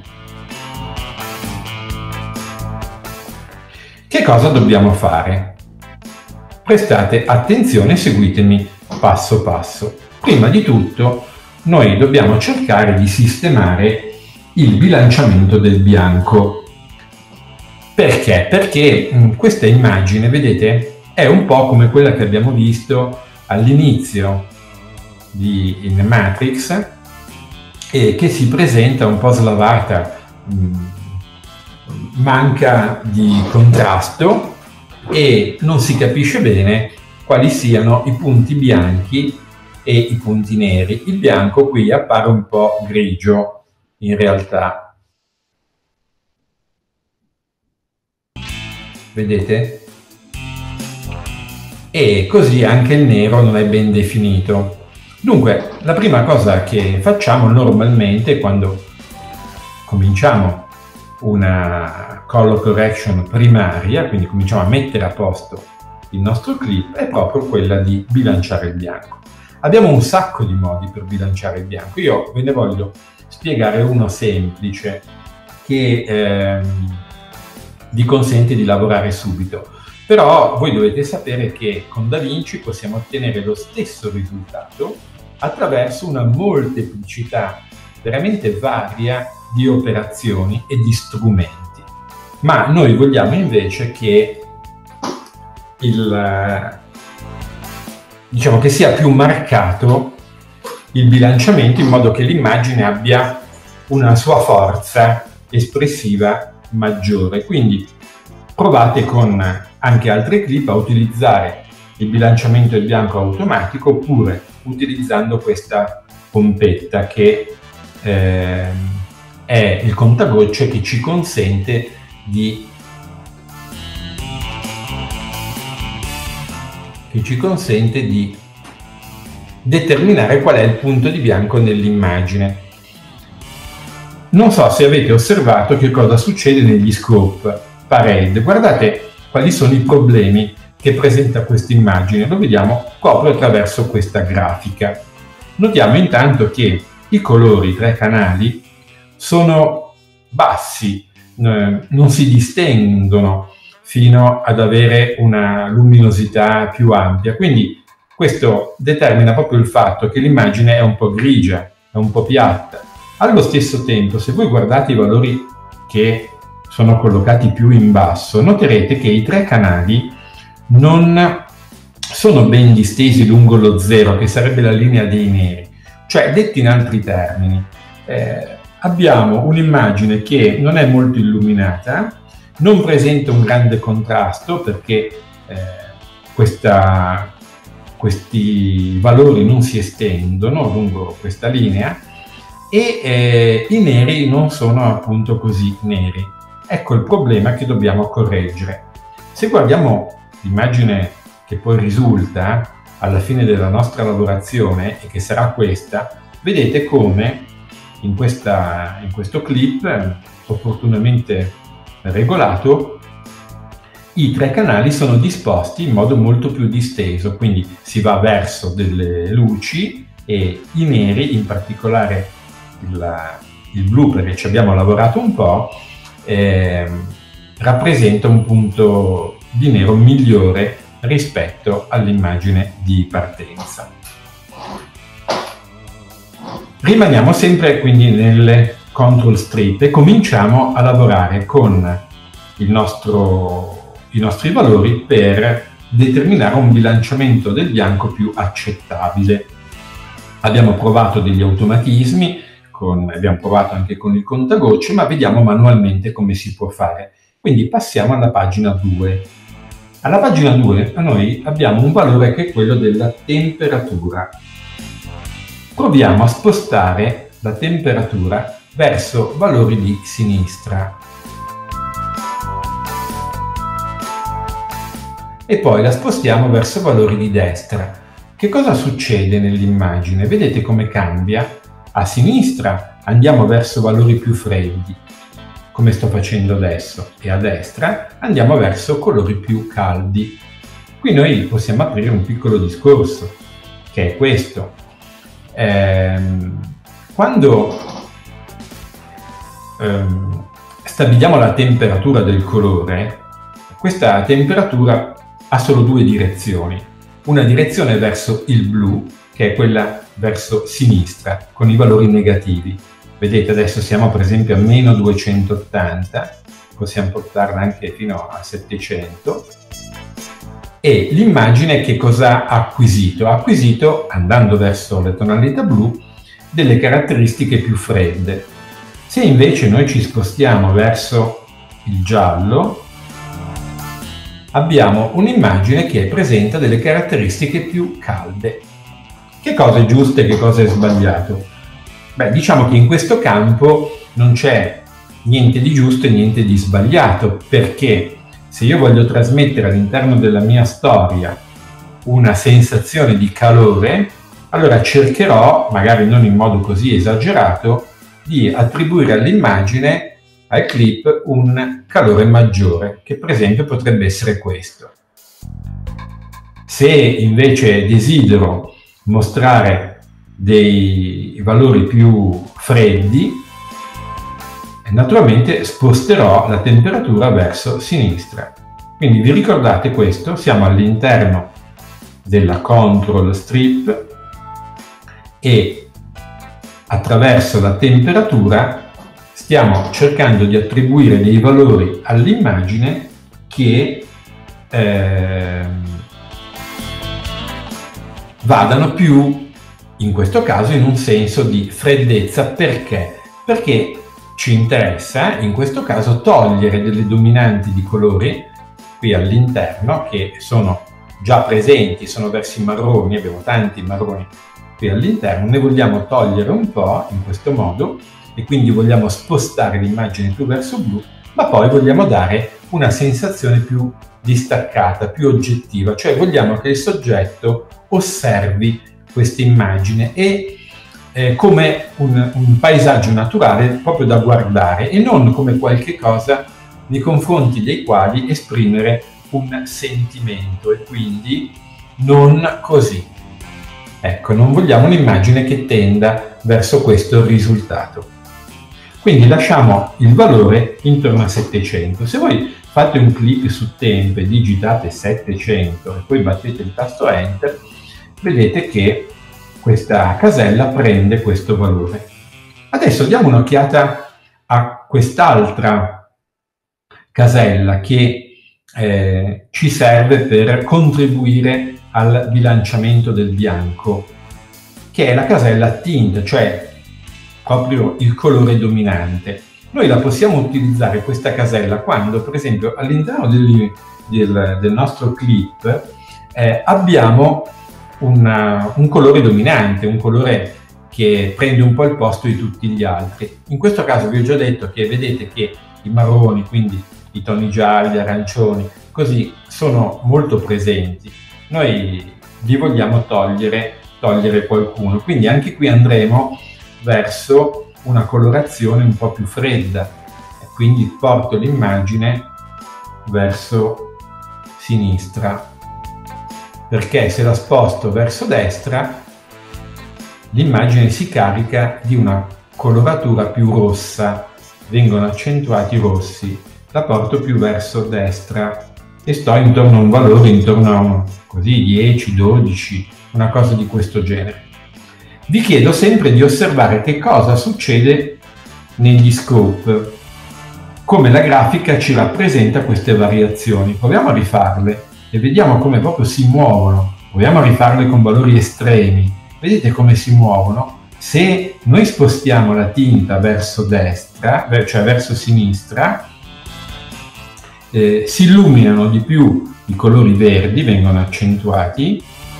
Che cosa dobbiamo fare? Prestate attenzione e seguitemi passo passo. Prima di tutto noi dobbiamo cercare di sistemare il bilanciamento del bianco. Perché? Perché mh, questa immagine, vedete, è un po' come quella che abbiamo visto all'inizio di in Matrix e che si presenta un po' slavata, mh, manca di contrasto e non si capisce bene quali siano i punti bianchi e i punti neri. Il bianco qui appare un po' grigio in realtà, vedete? E così anche il nero non è ben definito. Dunque, la prima cosa che facciamo normalmente quando cominciamo una color correction primaria, quindi cominciamo a mettere a posto il nostro clip, è proprio quella di bilanciare il bianco. Abbiamo un sacco di modi per bilanciare il bianco. Io ve ne voglio spiegare uno semplice che ehm, vi consente di lavorare subito. Però voi dovete sapere che con DaVinci possiamo ottenere lo stesso risultato attraverso una molteplicità veramente varia di operazioni e di strumenti. Ma noi vogliamo invece che il, diciamo che sia più marcato il bilanciamento, in modo che l'immagine abbia una sua forza espressiva maggiore. Quindi provate con anche altri clip a utilizzare il bilanciamento del bianco automatico, oppure utilizzando questa pompetta che eh, è il contagocce che ci consente di che ci consente di determinare qual è il punto di bianco nell'immagine. Non so se avete osservato che cosa succede negli scope Parade. Guardate quali sono i problemi che presenta questa immagine. Lo vediamo proprio attraverso questa grafica. Notiamo intanto che i colori, i tre canali, sono bassi, eh, non si distendono fino ad avere una luminosità più ampia. Quindi questo determina proprio il fatto che l'immagine è un po' grigia, è un po' piatta. Allo stesso tempo, se voi guardate i valori che sono collocati più in basso, noterete che i tre canali non sono ben distesi lungo lo zero, che sarebbe la linea dei neri. Cioè, detti in altri termini, eh, abbiamo un'immagine che non è molto illuminata, non presenta un grande contrasto perché eh, questa, questi valori non si estendono lungo questa linea e eh, i neri non sono appunto così neri. Ecco il problema che dobbiamo correggere. Se guardiamo l'immagine che poi risulta alla fine della nostra lavorazione e che sarà questa, vedete come in, questa, in questo clip opportunamente regolato i tre canali sono disposti in modo molto più disteso, quindi si va verso delle luci e i neri, in particolare il, il blu perché ci abbiamo lavorato un po', eh, rappresenta un punto di nero migliore rispetto all'immagine di partenza. Rimaniamo sempre quindi nelle control strip e cominciamo a lavorare con il nostro, i nostri valori per determinare un bilanciamento del bianco più accettabile. Abbiamo provato degli automatismi, con, abbiamo provato anche con il contagocce, ma vediamo manualmente come si può fare. Quindi passiamo alla pagina due. Alla pagina due noi abbiamo un valore che è quello della temperatura. Proviamo a spostare la temperatura verso valori di sinistra e poi la spostiamo verso valori di destra. Che cosa succede nell'immagine? Vedete come cambia? A sinistra andiamo verso valori più freddi, come sto facendo adesso, e a destra andiamo verso colori più caldi. Qui noi possiamo aprire un piccolo discorso, che è questo. Ehm, quando ehm, stabiliamo la temperatura del colore, questa temperatura ha solo due direzioni. Una direzione verso il blu, che è quella verso sinistra, con i valori negativi. Vedete, adesso siamo per esempio a meno duecentottanta, possiamo portarla anche fino a settecento. E l'immagine che cosa ha acquisito? Ha acquisito, andando verso le tonalità blu, delle caratteristiche più fredde. Se invece noi ci spostiamo verso il giallo, abbiamo un'immagine che presenta delle caratteristiche più calde. Che cosa è giusto e che cosa è sbagliato? Beh, diciamo che in questo campo non c'è niente di giusto e niente di sbagliato, perché se io voglio trasmettere all'interno della mia storia una sensazione di calore, allora cercherò, magari non in modo così esagerato, di attribuire all'immagine, al clip, un calore maggiore, che per esempio potrebbe essere questo. Se invece desidero mostrare dei valori più freddi, naturalmente sposterò la temperatura verso sinistra. Quindi vi ricordate questo? Siamo all'interno della control strip e attraverso la temperatura stiamo cercando di attribuire dei valori all'immagine che eh, vadano più, in questo caso, in un senso di freddezza. Perché? Perché ci interessa, in questo caso, togliere delle dominanti di colori qui all'interno che sono già presenti, sono versi marroni, abbiamo tanti marroni qui all'interno, ne vogliamo togliere un po' in questo modo e quindi vogliamo spostare l'immagine più verso blu, ma poi vogliamo dare una sensazione più distaccata, più oggettiva, cioè vogliamo che il soggetto osservi questa immagine e eh, come un, un paesaggio naturale proprio da guardare e non come qualche cosa nei confronti dei quali esprimere un sentimento, e quindi non così. Ecco, non vogliamo un'immagine che tenda verso questo risultato. Quindi lasciamo il valore intorno a settecento. Se voi fate un clic su tempo e digitate settecento e poi battete il tasto Enter, vedete che questa casella prende questo valore. Adesso diamo un'occhiata a quest'altra casella che eh, ci serve per contribuire al bilanciamento del bianco, che è la casella tint, cioè proprio il colore dominante. Noi la possiamo utilizzare questa casella quando, per esempio, all'interno del, del, del nostro clip eh, abbiamo una, un colore dominante, un colore che prende un po' il posto di tutti gli altri. In questo caso vi ho già detto che vedete che i marroni, quindi i toni gialli, arancioni, così sono molto presenti. Noi li vogliamo togliere, togliere qualcuno, quindi anche qui andremo verso una colorazione un po' più fredda e quindi porto l'immagine verso sinistra, perché se la sposto verso destra l'immagine si carica di una coloratura più rossa, vengono accentuati i rossi. La porto più verso destra e sto intorno a un valore intorno a un, così dieci, dodici, una cosa di questo genere. Vi chiedo sempre di osservare che cosa succede negli scope, come la grafica ci rappresenta queste variazioni. Proviamo a rifarle e vediamo come proprio si muovono. Proviamo a rifarle con valori estremi. Vedete come si muovono? Se noi spostiamo la tinta verso destra, cioè verso sinistra, eh, si illuminano di più i colori verdi, vengono accentuati.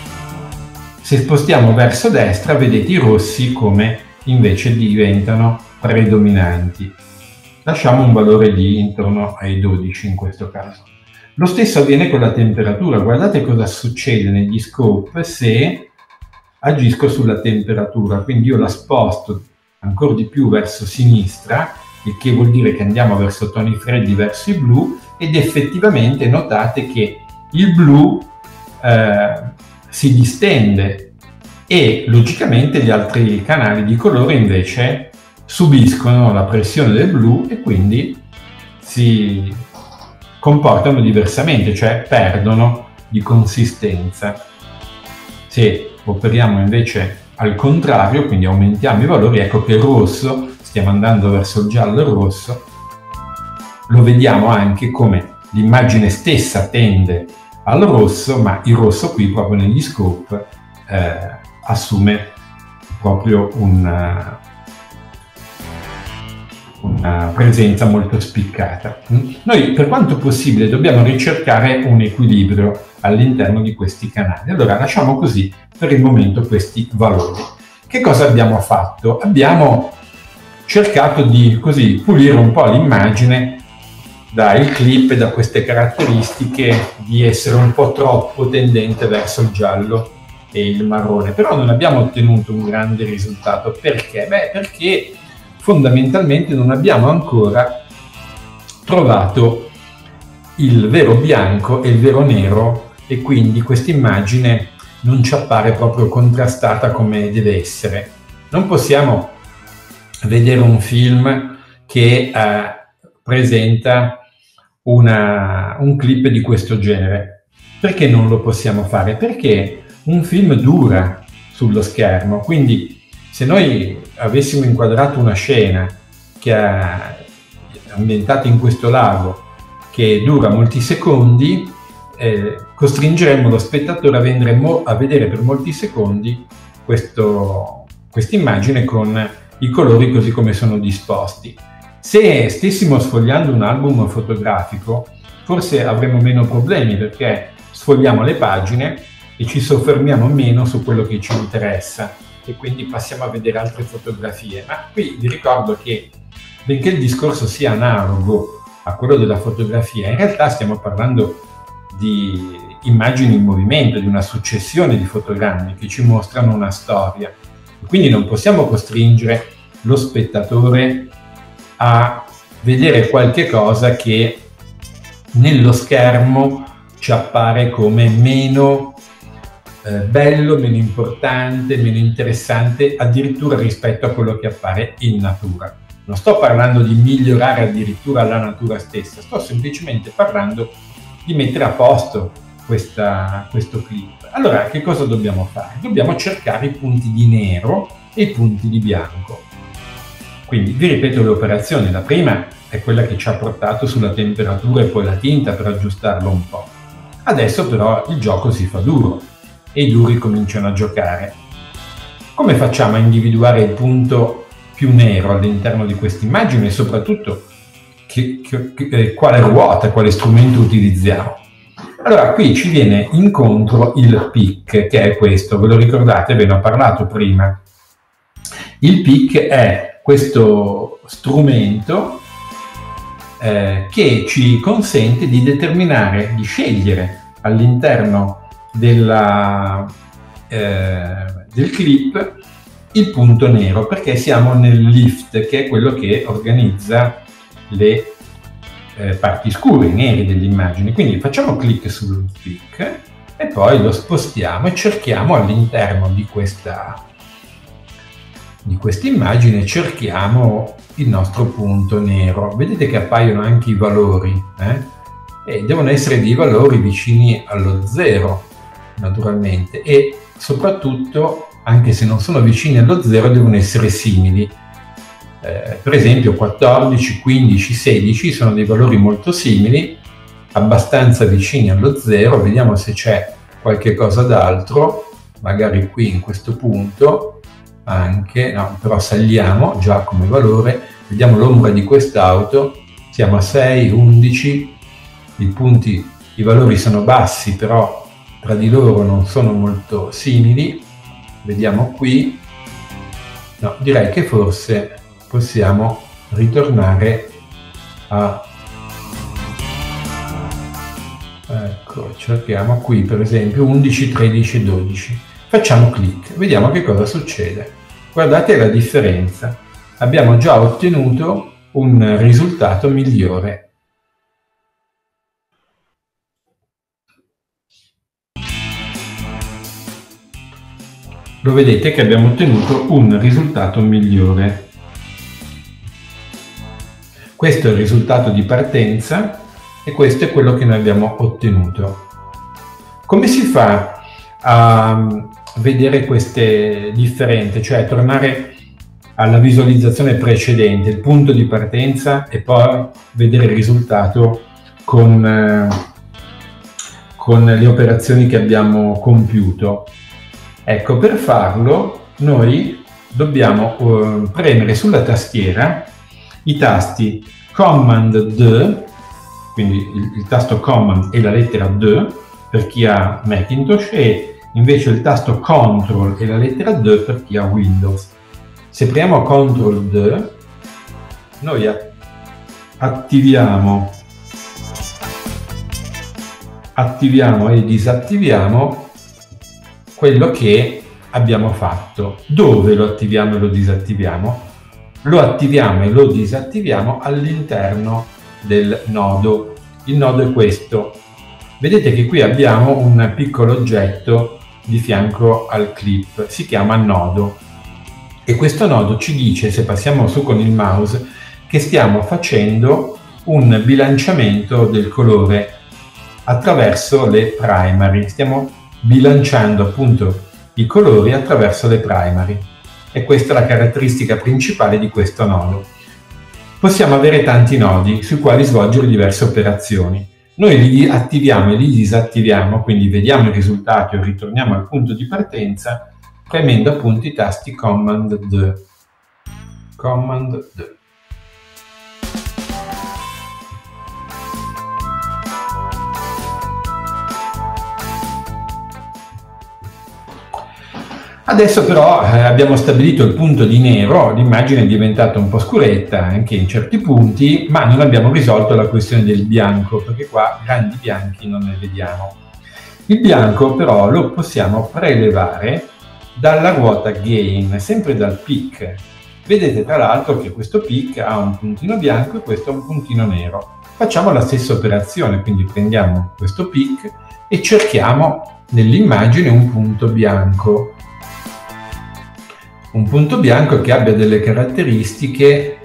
Se spostiamo verso destra, vedete i rossi come invece diventano predominanti. Lasciamo un valore di intorno ai dodici in questo caso. Lo stesso avviene con la temperatura. Guardate cosa succede negli scope se agisco sulla temperatura. Quindi io la sposto ancora di più verso sinistra, il che vuol dire che andiamo verso toni freddi, verso i blu, ed effettivamente notate che il blu eh, si distende e logicamente gli altri canali di colore invece subiscono la pressione del blu e quindi si comportano diversamente, cioè perdono di consistenza. Se operiamo invece al contrario, quindi aumentiamo i valori, ecco che il rosso, stiamo andando verso il giallo e il rosso, lo vediamo anche come l'immagine stessa tende al rosso, ma il rosso qui proprio negli scope eh, assume proprio una, una presenza molto spiccata. Noi per quanto possibile dobbiamo ricercare un equilibrio all'interno di questi canali. Allora lasciamo così per il momento questi valori. Che cosa abbiamo fatto? Abbiamo cercato di così pulire un po' l'immagine dal clip e da queste caratteristiche di essere un po' troppo tendente verso il giallo e il marrone, però non abbiamo ottenuto un grande risultato. Perché? Beh, perché fondamentalmente non abbiamo ancora trovato il vero bianco e il vero nero e quindi questa immagine non ci appare proprio contrastata come deve essere. Non possiamo vedere un film che eh, presenta Una, un clip di questo genere. Perché non lo possiamo fare? Perché un film dura sullo schermo, quindi se noi avessimo inquadrato una scena che è ambientata in questo lago che dura molti secondi, eh, costringeremmo lo spettatore a, vendremo, a vedere per molti secondi questa immagine con i colori così come sono disposti. Se stessimo sfogliando un album fotografico, forse avremmo meno problemi, perché sfogliamo le pagine e ci soffermiamo meno su quello che ci interessa e quindi passiamo a vedere altre fotografie. Ma qui vi ricordo che, benché il discorso sia analogo a quello della fotografia, in realtà stiamo parlando di immagini in movimento, di una successione di fotogrammi che ci mostrano una storia. Quindi non possiamo costringere lo spettatore a vedere qualche cosa che nello schermo ci appare come meno eh, bello, meno importante, meno interessante, addirittura rispetto a quello che appare in natura. Non sto parlando di migliorare addirittura la natura stessa, sto semplicemente parlando di mettere a posto questa, questo clip. Allora, che cosa dobbiamo fare? Dobbiamo cercare i punti di nero e i punti di bianco. Quindi vi ripeto le operazioni. La prima è quella che ci ha portato sulla temperatura e poi la tinta per aggiustarlo un po'. Adesso però il gioco si fa duro e i duri cominciano a giocare. Come facciamo a individuare il punto più nero all'interno di questa immagine e soprattutto che, che, che, quale ruota, quale strumento utilizziamo? Allora, qui ci viene incontro il pick, che è questo, ve lo ricordate? Ve ne ho parlato prima. Il pick è questo strumento eh, che ci consente di determinare, di scegliere all'interno della, eh, del clip il punto nero, perché siamo nel lift, che è quello che organizza le eh, parti scure, i neri dell'immagine. Quindi facciamo clic sul pick e poi lo spostiamo e cerchiamo all'interno di questa di questa immagine, cerchiamo il nostro punto nero. Vedete che appaiono anche i valori eh? e devono essere dei valori vicini allo zero naturalmente, e soprattutto, anche se non sono vicini allo zero, devono essere simili. Eh, per esempio quattordici, quindici, sedici sono dei valori molto simili, abbastanza vicini allo zero. Vediamo se c'è qualche cosa d'altro, magari qui in questo punto anche, no, però saliamo già come valore, vediamo l'ombra di quest'auto, siamo a sei, undici, i punti, i valori sono bassi, però tra di loro non sono molto simili. Vediamo qui, no, direi che forse possiamo ritornare a, ecco, cerchiamo qui per esempio undici, tredici, dodici. Facciamo clic, vediamo che cosa succede. Guardate la differenza. Abbiamo già ottenuto un risultato migliore. Lo vedete che abbiamo ottenuto un risultato migliore. Questo è il risultato di partenza e questo è quello che noi abbiamo ottenuto. Come si fa a vedere queste differenze, cioè tornare alla visualizzazione precedente, il punto di partenza, e poi vedere il risultato con, eh, con le operazioni che abbiamo compiuto? Ecco, per farlo noi dobbiamo eh, premere sulla tastiera i tasti Command D, quindi il, il tasto Command e la lettera D per chi ha Macintosh, e invece il tasto Control e la lettera D per chi ha Windows. Se premiamo Control D, noi attiviamo, attiviamo e disattiviamo quello che abbiamo fatto. Dove lo attiviamo e lo disattiviamo? Lo attiviamo e lo disattiviamo all'interno del nodo. Il nodo è questo. Vedete che qui abbiamo un piccolo oggetto di fianco al clip, si chiama nodo, e questo nodo ci dice, se passiamo su con il mouse, che stiamo facendo un bilanciamento del colore attraverso le primary. Stiamo bilanciando appunto i colori attraverso le primary, e questa è la caratteristica principale di questo nodo. Possiamo avere tanti nodi sui quali svolgere diverse operazioni. Noi li attiviamo e li disattiviamo, quindi vediamo il risultato e ritorniamo al punto di partenza premendo appunto i tasti Command D. Command D. Adesso però eh, abbiamo stabilito il punto di nero, l'immagine è diventata un po' scuretta anche in certi punti, ma non abbiamo risolto la questione del bianco, perché qua grandi bianchi non ne vediamo. Il bianco però lo possiamo prelevare dalla ruota gain, sempre dal pick. Vedete tra l'altro che questo pick ha un puntino bianco e questo ha un puntino nero. Facciamo la stessa operazione, quindi prendiamo questo pick e cerchiamo nell'immagine un punto bianco. Un punto bianco che abbia delle caratteristiche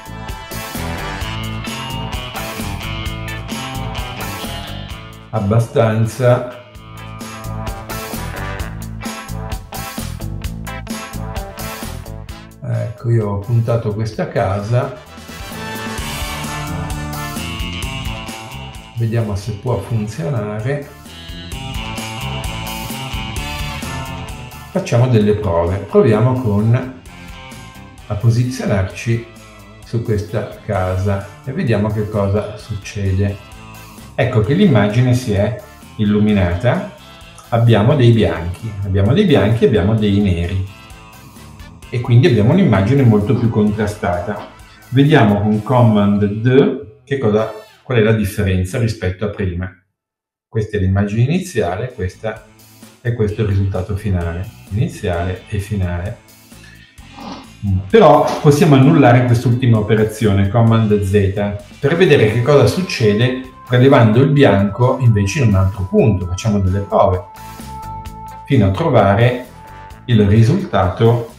abbastanza ecco, io ho puntato questa casa, vediamo se può funzionare. Facciamo delle prove, proviamo con a posizionarci su questa casa e vediamo che cosa succede. Ecco che l'immagine si è illuminata, abbiamo dei bianchi, abbiamo dei bianchi e abbiamo dei neri e quindi abbiamo un'immagine molto più contrastata. Vediamo con Command D che cosa, qual è la differenza rispetto a prima. Questa è l'immagine iniziale, questa e questo è il risultato finale, iniziale e finale. Però possiamo annullare quest'ultima operazione, Command Z, per vedere che cosa succede prelevando il bianco invece in un altro punto. Facciamo delle prove fino a trovare il risultato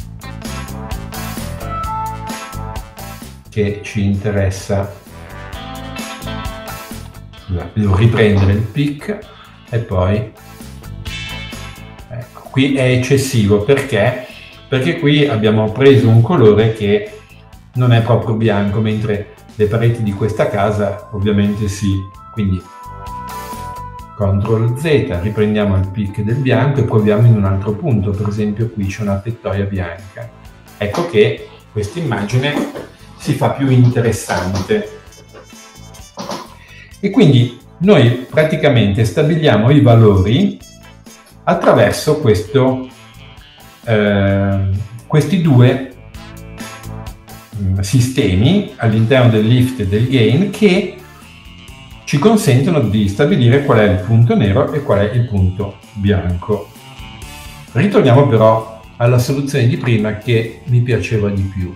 che ci interessa. Scusate, devo riprendere il pick e poi ecco, qui è eccessivo perché perché qui abbiamo preso un colore che non è proprio bianco, mentre le pareti di questa casa ovviamente sì. Quindi control Z, riprendiamo il pick del bianco e proviamo in un altro punto. Per esempio qui c'è una tettoia bianca. Ecco che questa immagine si fa più interessante. E quindi noi praticamente stabiliamo i valori attraverso questo, eh, questi due sistemi all'interno del lift e del gain che ci consentono di stabilire qual è il punto nero e qual è il punto bianco. Ritorniamo però alla soluzione di prima che mi piaceva di più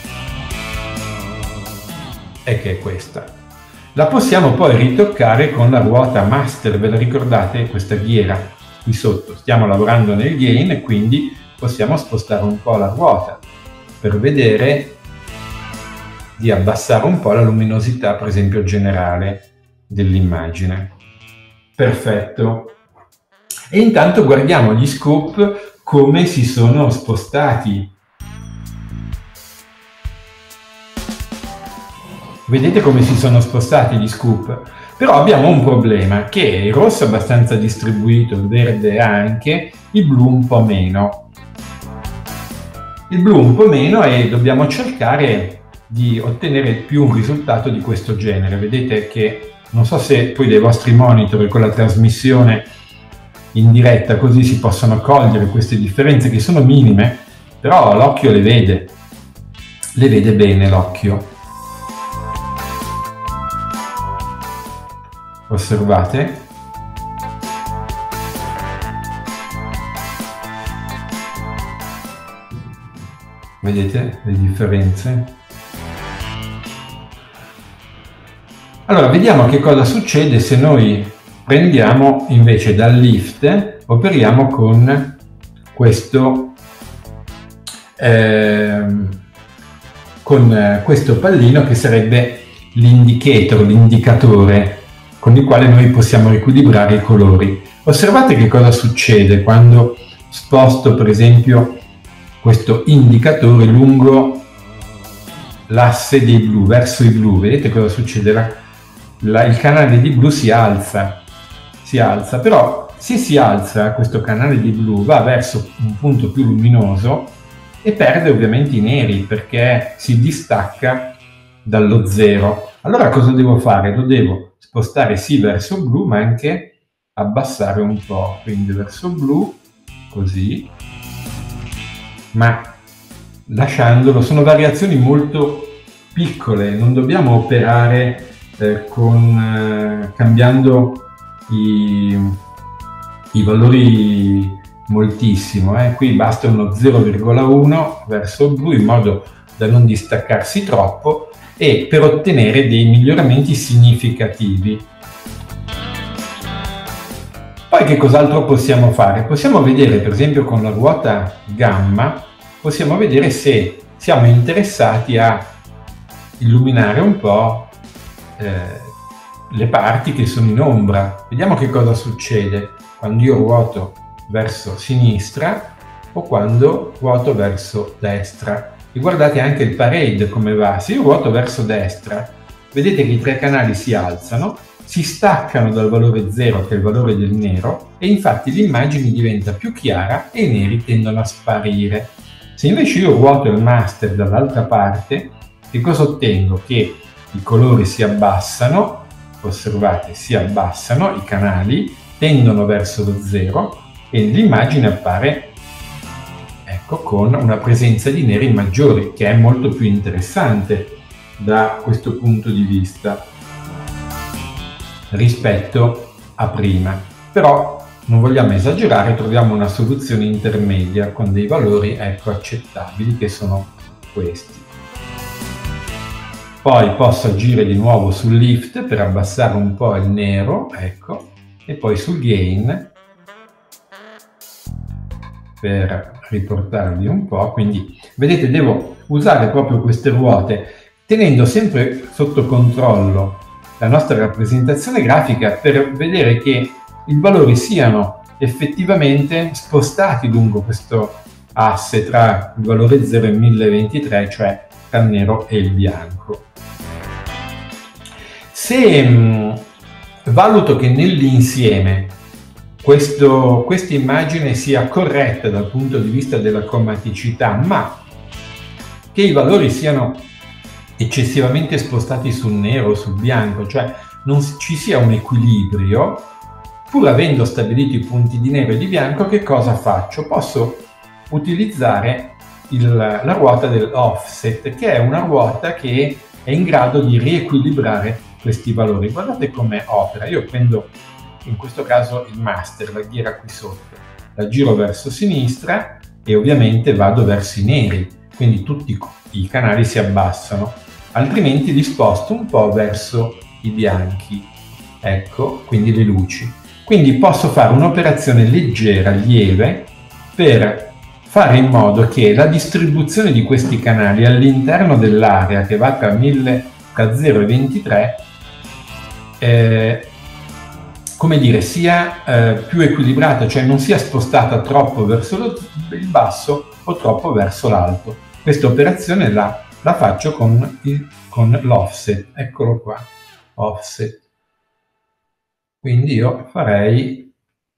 e che è questa. La possiamo poi ritoccare con la ruota master, ve la ricordate questa ghiera qui sotto? Stiamo lavorando nel gain e quindi possiamo spostare un po' la ruota per vedere di abbassare un po' la luminosità, per esempio generale dell'immagine. Perfetto. E intanto guardiamo gli scoop come si sono spostati. Vedete come si sono spostati gli scoop? Però abbiamo un problema, che il rosso è abbastanza distribuito, il verde anche, il blu un po' meno. Il blu un po' meno e dobbiamo cercare di ottenere più un risultato di questo genere. Vedete che, non so se poi dai vostri monitor con la trasmissione in diretta così si possono cogliere queste differenze che sono minime, però l'occhio le vede, le vede bene l'occhio. Osservate? Vedete le differenze? Allora, vediamo che cosa succede se noi prendiamo invece dal lift, operiamo con questo, eh, con questo pallino che sarebbe l'indicator, l'indicatore con il quale noi possiamo riequilibrare i colori. Osservate che cosa succede quando sposto per esempio questo indicatore lungo l'asse dei blu, verso i blu. Vedete cosa succede? La, la, il canale di blu si alza, si alza, però se si alza questo canale di blu va verso un punto più luminoso e perde ovviamente i neri perché si distacca dallo zero. Allora cosa devo fare? Lo devo spostare sì verso il blu, ma anche abbassare un po', quindi verso il blu, così, ma lasciandolo, sono variazioni molto piccole, non dobbiamo operare eh, con, eh, cambiando i, i valori moltissimo, eh. Qui basta uno zero virgola uno verso il blu in modo da non distaccarsi troppo e per ottenere dei miglioramenti significativi. Poi che cos'altro possiamo fare? Possiamo vedere, per esempio con la ruota gamma, possiamo vedere se siamo interessati a illuminare un po' eh, le parti che sono in ombra. Vediamo che cosa succede quando io ruoto verso sinistra o quando ruoto verso destra. E guardate anche il parade come va. Se io ruoto verso destra, vedete che i tre canali si alzano, si staccano dal valore zero, che è il valore del nero, e infatti l'immagine diventa più chiara e i neri tendono a sparire. Se invece io ruoto il master dall'altra parte, che cosa ottengo? Che i colori si abbassano, osservate, si abbassano, i canali tendono verso lo zero e l'immagine appare, ecco, con una presenza di neri maggiore, che è molto più interessante da questo punto di vista rispetto a prima. Però non vogliamo esagerare, troviamo una soluzione intermedia con dei valori, ecco, accettabili, che sono questi. Poi posso agire di nuovo sul lift per abbassare un po' il nero, ecco, e poi sul gain per riportarvi un po'. Quindi vedete, devo usare proprio queste ruote tenendo sempre sotto controllo la nostra rappresentazione grafica per vedere che i valori siano effettivamente spostati lungo questo asse tra il valore zero e mille ventitré, cioè tra il nero e il bianco. Se mh, valuto che nell'insieme questa immagine sia corretta dal punto di vista della cromaticità, ma che i valori siano eccessivamente spostati sul nero o sul bianco, cioè non ci sia un equilibrio, pur avendo stabilito i punti di nero e di bianco, che cosa faccio? Posso utilizzare il, la ruota dell'offset, che è una ruota che è in grado di riequilibrare questi valori. Guardate come opera. Io prendo in questo caso il master, la ghiera qui sotto, la giro verso sinistra e ovviamente vado verso i neri, quindi tutti i canali si abbassano, altrimenti li sposto un po' verso i bianchi, ecco, quindi le luci. Quindi posso fare un'operazione leggera, lieve, per fare in modo che la distribuzione di questi canali all'interno dell'area che va tra, mille, tra zero e ventitré eh, come dire, sia eh, più equilibrata, cioè non sia spostata troppo verso lo, il basso o troppo verso l'alto. Questa operazione la, la faccio con, con l'offset, eccolo qua, offset. Quindi io farei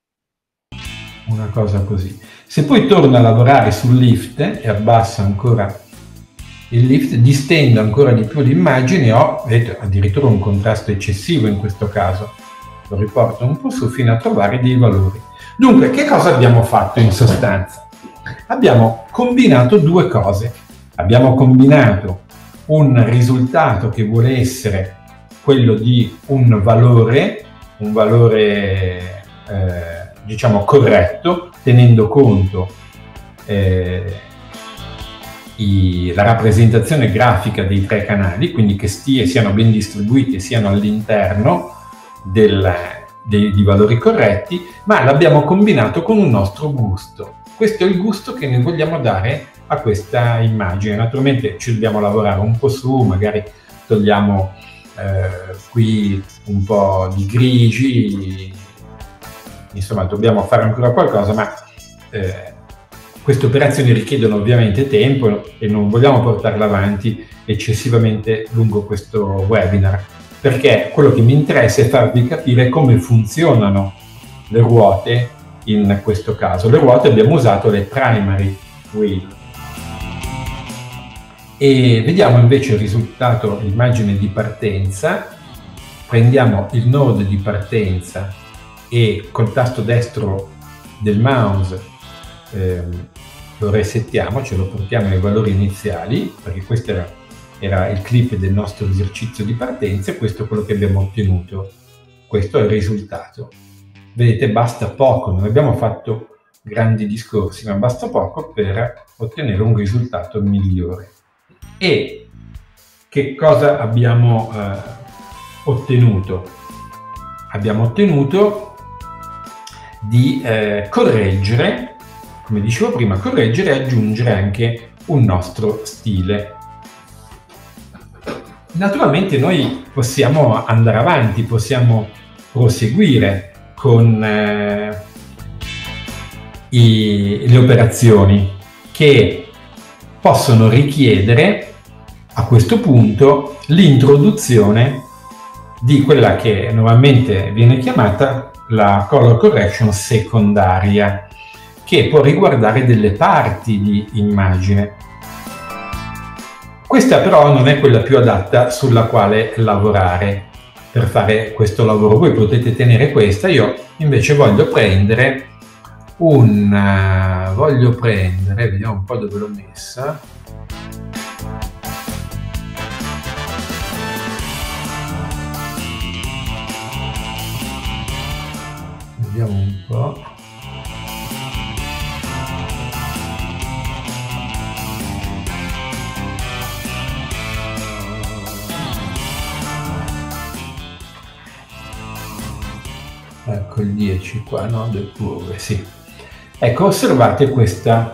una cosa così. Se poi torno a lavorare sul lift e abbasso ancora il lift, distendo ancora di più l'immagine, ho, vedete, addirittura un contrasto eccessivo in questo caso. Lo riporto un po' su fino a trovare dei valori. Dunque, che cosa abbiamo fatto in sostanza? Abbiamo combinato due cose. Abbiamo combinato un risultato che vuole essere quello di un valore, un valore eh, diciamo corretto, tenendo conto eh, i, la rappresentazione grafica dei tre canali, quindi che stia, siano ben distribuiti e siano all'interno del, dei, di valori corretti, ma l'abbiamo combinato con un nostro gusto. Questo è il gusto che noi vogliamo dare a questa immagine. Naturalmente ci dobbiamo lavorare un po' su, magari togliamo eh, qui un po' di grigi, insomma dobbiamo fare ancora qualcosa, ma eh, queste operazioni richiedono ovviamente tempo e non vogliamo portarle avanti eccessivamente lungo questo webinar, perché quello che mi interessa è farvi capire come funzionano le ruote in questo caso. Le ruote abbiamo usato le primary wheel. E vediamo invece il risultato, l'immagine di partenza. Prendiamo il node di partenza e col tasto destro del mouse eh, lo resettiamo, ce lo portiamo ai valori iniziali, perché questo era, era il clip del nostro esercizio di partenza e questo è quello che abbiamo ottenuto. Questo è il risultato. Vedete, basta poco, non abbiamo fatto grandi discorsi, ma basta poco per ottenere un risultato migliore. E che cosa abbiamo eh, ottenuto? Abbiamo ottenuto di eh, correggere, come dicevo prima, correggere e aggiungere anche un nostro stile. Naturalmente noi possiamo andare avanti, possiamo proseguire con eh, i, le operazioni che possono richiedere a questo punto l'introduzione di quella che normalmente viene chiamata la color correction secondaria, che può riguardare delle parti di immagine. Questa però non è quella più adatta sulla quale lavorare per fare questo lavoro. Voi potete tenere questa, io invece voglio prendere un... voglio prendere, vediamo un po' dove l'ho messa. Vediamo un po'. Ecco il dieci qua, no? Del curve, sì. Ecco, osservate questa,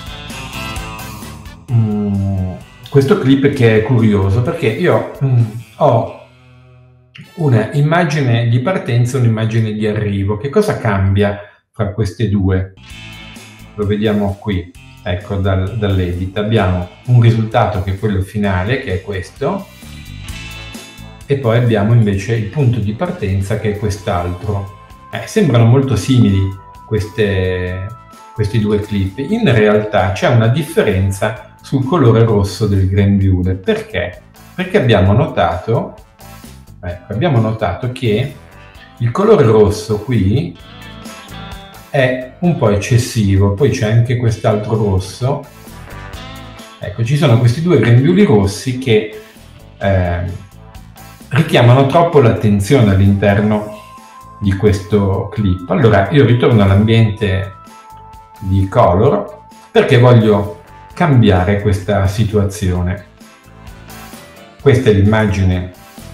mm, questo clip che è curioso, perché io mm, ho una immagine di partenza e un'immagine di arrivo. Che cosa cambia fra queste due? Lo vediamo qui, ecco, dal, dall'edit. Abbiamo un risultato che è quello finale, che è questo, e poi abbiamo invece il punto di partenza, che è quest'altro. Eh, sembrano molto simili queste, questi due clip. In realtà c'è una differenza sul colore rosso del Grembiule. Perché? Perché abbiamo notato, ecco, abbiamo notato che il colore rosso qui è un po' eccessivo. Poi c'è anche quest'altro rosso. Ecco, ci sono questi due grembiuli rossi che eh, richiamano troppo l'attenzione all'interno di questo clip. Allora io ritorno all'ambiente di color perché voglio cambiare questa situazione. Questa è l'immagine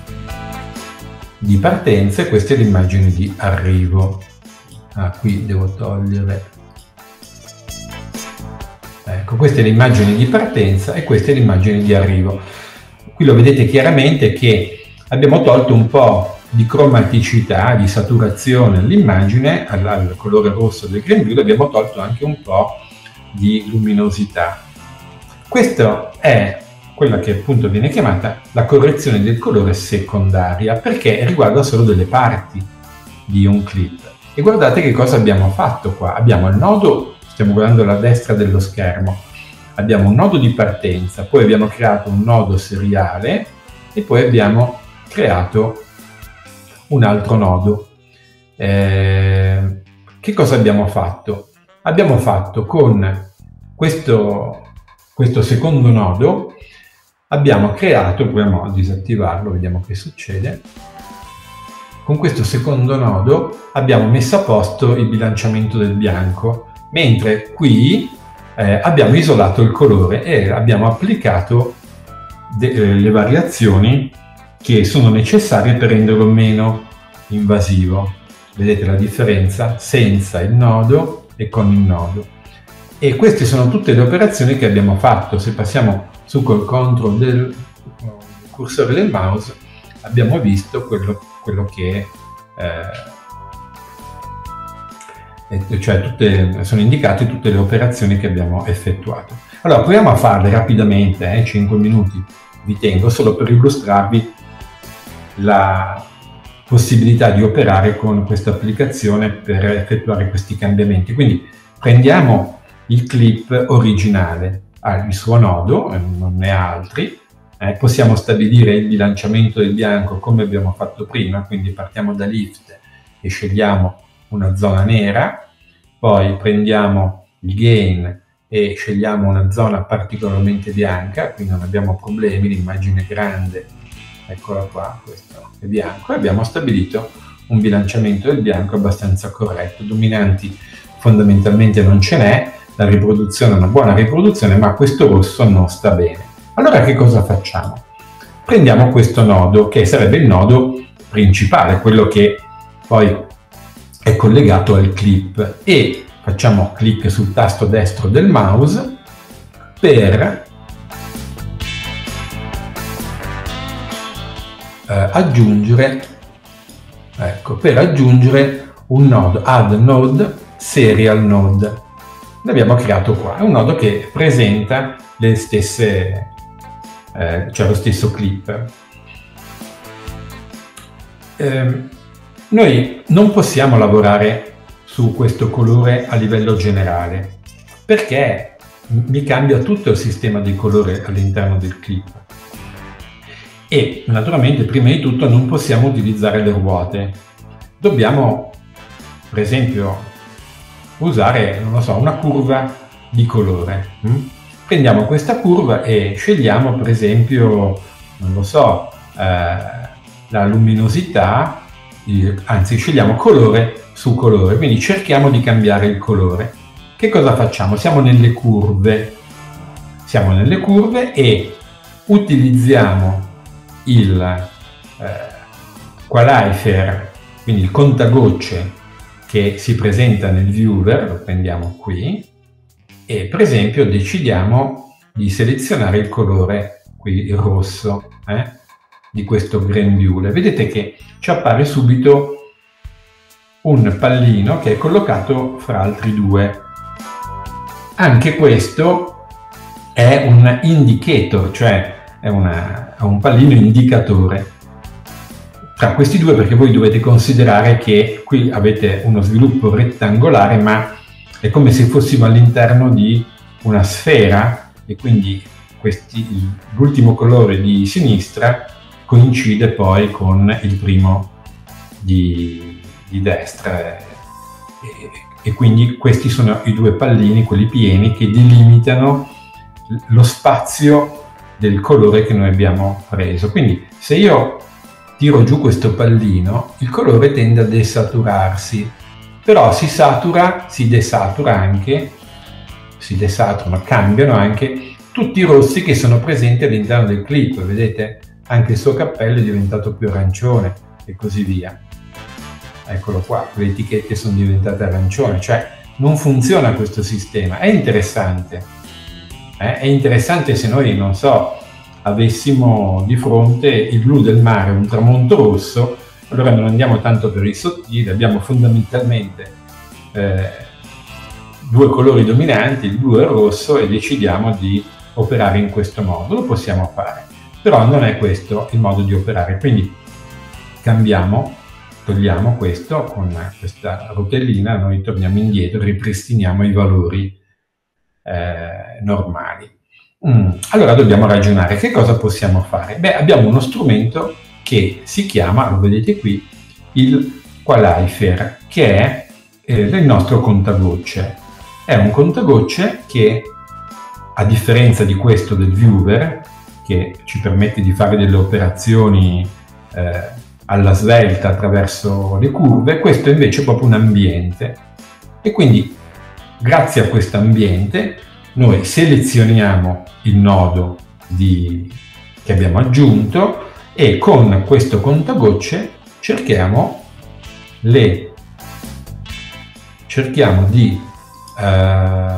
di partenza e questa è l'immagine di arrivo. Ah, qui devo togliere. Ecco, questa è l'immagine di partenza e questa è l'immagine di arrivo. Qui lo vedete chiaramente che abbiamo tolto un po' di cromaticità, di saturazione all'immagine, al, al colore rosso del grembiule, abbiamo tolto anche un po' di luminosità. Questa è quella che appunto viene chiamata la correzione del colore secondaria, perché riguarda solo delle parti di un clip. E guardate che cosa abbiamo fatto qua. Abbiamo il nodo, stiamo guardando alla destra dello schermo, abbiamo un nodo di partenza, poi abbiamo creato un nodo seriale e poi abbiamo creato un altro nodo. Eh, che cosa abbiamo fatto? Abbiamo fatto con questo, questo secondo nodo, abbiamo creato, proviamo a disattivarlo, vediamo che succede. Con questo secondo nodo abbiamo messo a posto il bilanciamento del bianco, mentre qui eh, abbiamo isolato il colore e abbiamo applicato de- le variazioni che sono necessarie per renderlo meno invasivo. Vedete la differenza? Senza il nodo e con il nodo. E queste sono tutte le operazioni che abbiamo fatto. Se passiamo su col control del cursore del mouse abbiamo visto quello, quello che eh, cioè tutte, sono indicate tutte le operazioni che abbiamo effettuato. Allora proviamo a farle rapidamente, eh, cinque minuti vi tengo, solo per illustrarvi la possibilità di operare con questa applicazione per effettuare questi cambiamenti. Quindi prendiamo il clip originale, ha il suo nodo, non ne ha altri, eh, possiamo stabilire il bilanciamento del bianco come abbiamo fatto prima, quindi partiamo da lift e scegliamo una zona nera, poi prendiamo il gain e scegliamo una zona particolarmente bianca, qui non abbiamo problemi, l'immagine grande, eccola qua, questo è bianco, e abbiamo stabilito un bilanciamento del bianco abbastanza corretto. Dominanti fondamentalmente non ce n'è, la riproduzione è una buona riproduzione, ma questo rosso non sta bene. Allora che cosa facciamo? Prendiamo questo nodo, che sarebbe il nodo principale, quello che poi è collegato al clip, e facciamo clic sul tasto destro del mouse per eh, aggiungere ecco, per aggiungere un nodo, add node, serial node. L'abbiamo creato qua, è un nodo che presenta le stesse, eh, cioè lo stesso clip. Eh, noi non possiamo lavorare su questo colore a livello generale, perché mi cambia tutto il sistema di colore all'interno del clip. E naturalmente, prima di tutto, non possiamo utilizzare le ruote. Dobbiamo, per esempio, usare, non lo so, una curva di colore. Prendiamo questa curva e scegliamo, per esempio, non lo so, eh, la luminosità, anzi scegliamo colore su colore, quindi cerchiamo di cambiare il colore. Che cosa facciamo? Siamo nelle curve, siamo nelle curve e utilizziamo il eh, qualifier, quindi il contagocce che si presenta nel viewer, lo prendiamo qui, e per esempio decidiamo di selezionare il colore, qui il rosso, eh, di questo grembiule. Vedete che ci appare subito un pallino che è collocato fra altri due. Anche questo è un indicator, cioè è, una, è un pallino indicatore tra questi due, perché voi dovete considerare che qui avete uno sviluppo rettangolare, ma è come se fossimo all'interno di una sfera, e quindi l'ultimo colore di sinistra coincide poi con il primo di, di destra, e, e quindi questi sono i due pallini, quelli pieni, che delimitano lo spazio del colore che noi abbiamo preso. Quindi se io tiro giù questo pallino, il colore tende a desaturarsi, però si satura, si desatura anche, si desaturano, cambiano anche tutti i rossi che sono presenti all'interno del clip. Vedete? Anche il suo cappello è diventato più arancione e così via. Eccolo qua, le etichette sono diventate arancione, cioè non funziona questo sistema. È interessante. Eh? È interessante se noi, non so, avessimo di fronte il blu del mare, un tramonto rosso, allora non andiamo tanto per il sottile, abbiamo fondamentalmente eh, due colori dominanti, il blu e il rosso, e decidiamo di operare in questo modo. Lo possiamo fare, però non è questo il modo di operare, quindi cambiamo, togliamo questo, con questa rotellina noi torniamo indietro, ripristiniamo i valori eh, normali. Mm. Allora dobbiamo ragionare. Che cosa possiamo fare? Beh, abbiamo uno strumento che si chiama, lo vedete qui, il qualifier, che è eh, il nostro contagocce. È un contagocce che, a differenza di questo del viewer, che ci permette di fare delle operazioni eh, alla svelta attraverso le curve, questo invece è proprio un ambiente. E quindi, grazie a questo ambiente, noi selezioniamo il nodo di, che abbiamo aggiunto, e con questo contagocce cerchiamo, le, cerchiamo di eh,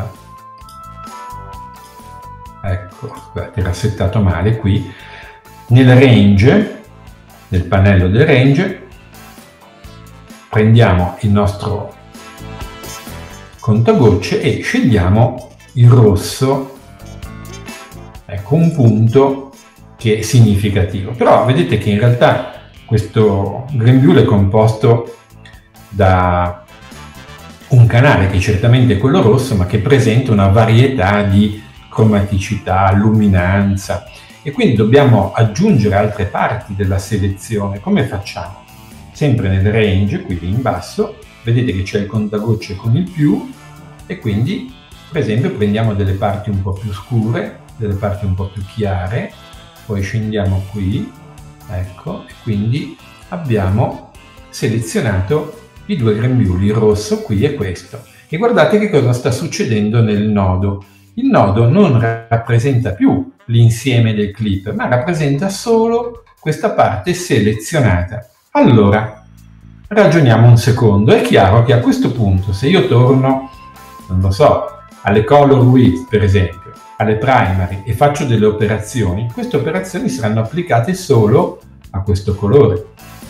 ecco, scusate, era settato male qui, nel range, nel pannello del range, prendiamo il nostro contagocce e scegliamo il rosso, ecco, un punto che è significativo. Però vedete che in realtà questo grembiule è composto da un canale che certamente è quello rosso, ma che presenta una varietà di cromaticità, luminanza, e quindi dobbiamo aggiungere altre parti della selezione. Come facciamo? Sempre nel range, qui in basso, vedete che c'è il contagocce con il più, e quindi Per esempio prendiamo delle parti un po' più scure, delle parti un po' più chiare, poi scendiamo qui, ecco, e quindi abbiamo selezionato i due grembiuli, il rosso qui e questo. E guardate che cosa sta succedendo nel nodo. Il nodo non rappresenta più l'insieme del clip, ma rappresenta solo questa parte selezionata. Allora, ragioniamo un secondo. È chiaro che a questo punto, se io torno, non lo so, alle color width, per esempio, alle primary, e faccio delle operazioni, queste operazioni saranno applicate solo a questo colore.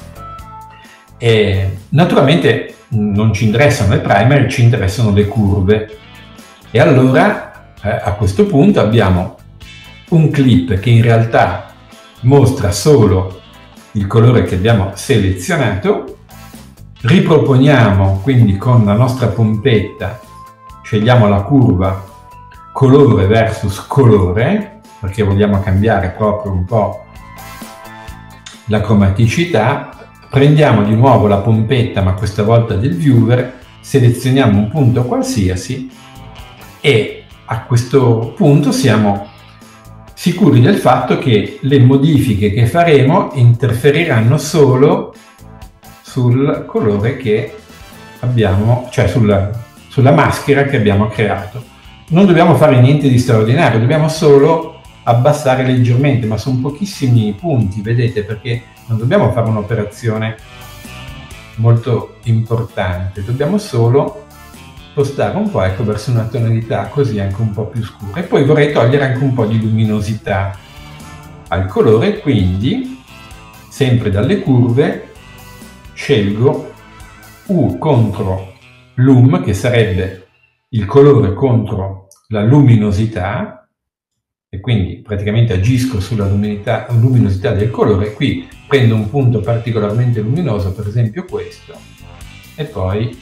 E naturalmente non ci interessano le primary, ci interessano le curve. E allora eh, a questo punto abbiamo un clip che in realtà mostra solo il colore che abbiamo selezionato. Riproponiamo quindi con la nostra pompetta, scegliamo la curva colore versus colore, perché vogliamo cambiare proprio un po' la cromaticità. Prendiamo di nuovo la pompetta, ma questa volta del viewer, selezioniamo un punto qualsiasi e a questo punto siamo sicuri del fatto che le modifiche che faremo interferiranno solo sul colore che abbiamo, cioè sulla, sulla maschera che abbiamo creato. Non dobbiamo fare niente di straordinario, dobbiamo solo abbassare leggermente, ma sono pochissimi punti, vedete, perché non dobbiamo fare un'operazione molto importante, dobbiamo solo spostare un po', ecco, verso una tonalità così anche un po' più scura. E poi vorrei togliere anche un po' di luminosità al colore, quindi sempre dalle curve scelgo U contro Lum, che sarebbe il colore contro la luminosità, e quindi praticamente agisco sulla luminosità, luminosità del colore. Qui prendo un punto particolarmente luminoso, per esempio questo, e poi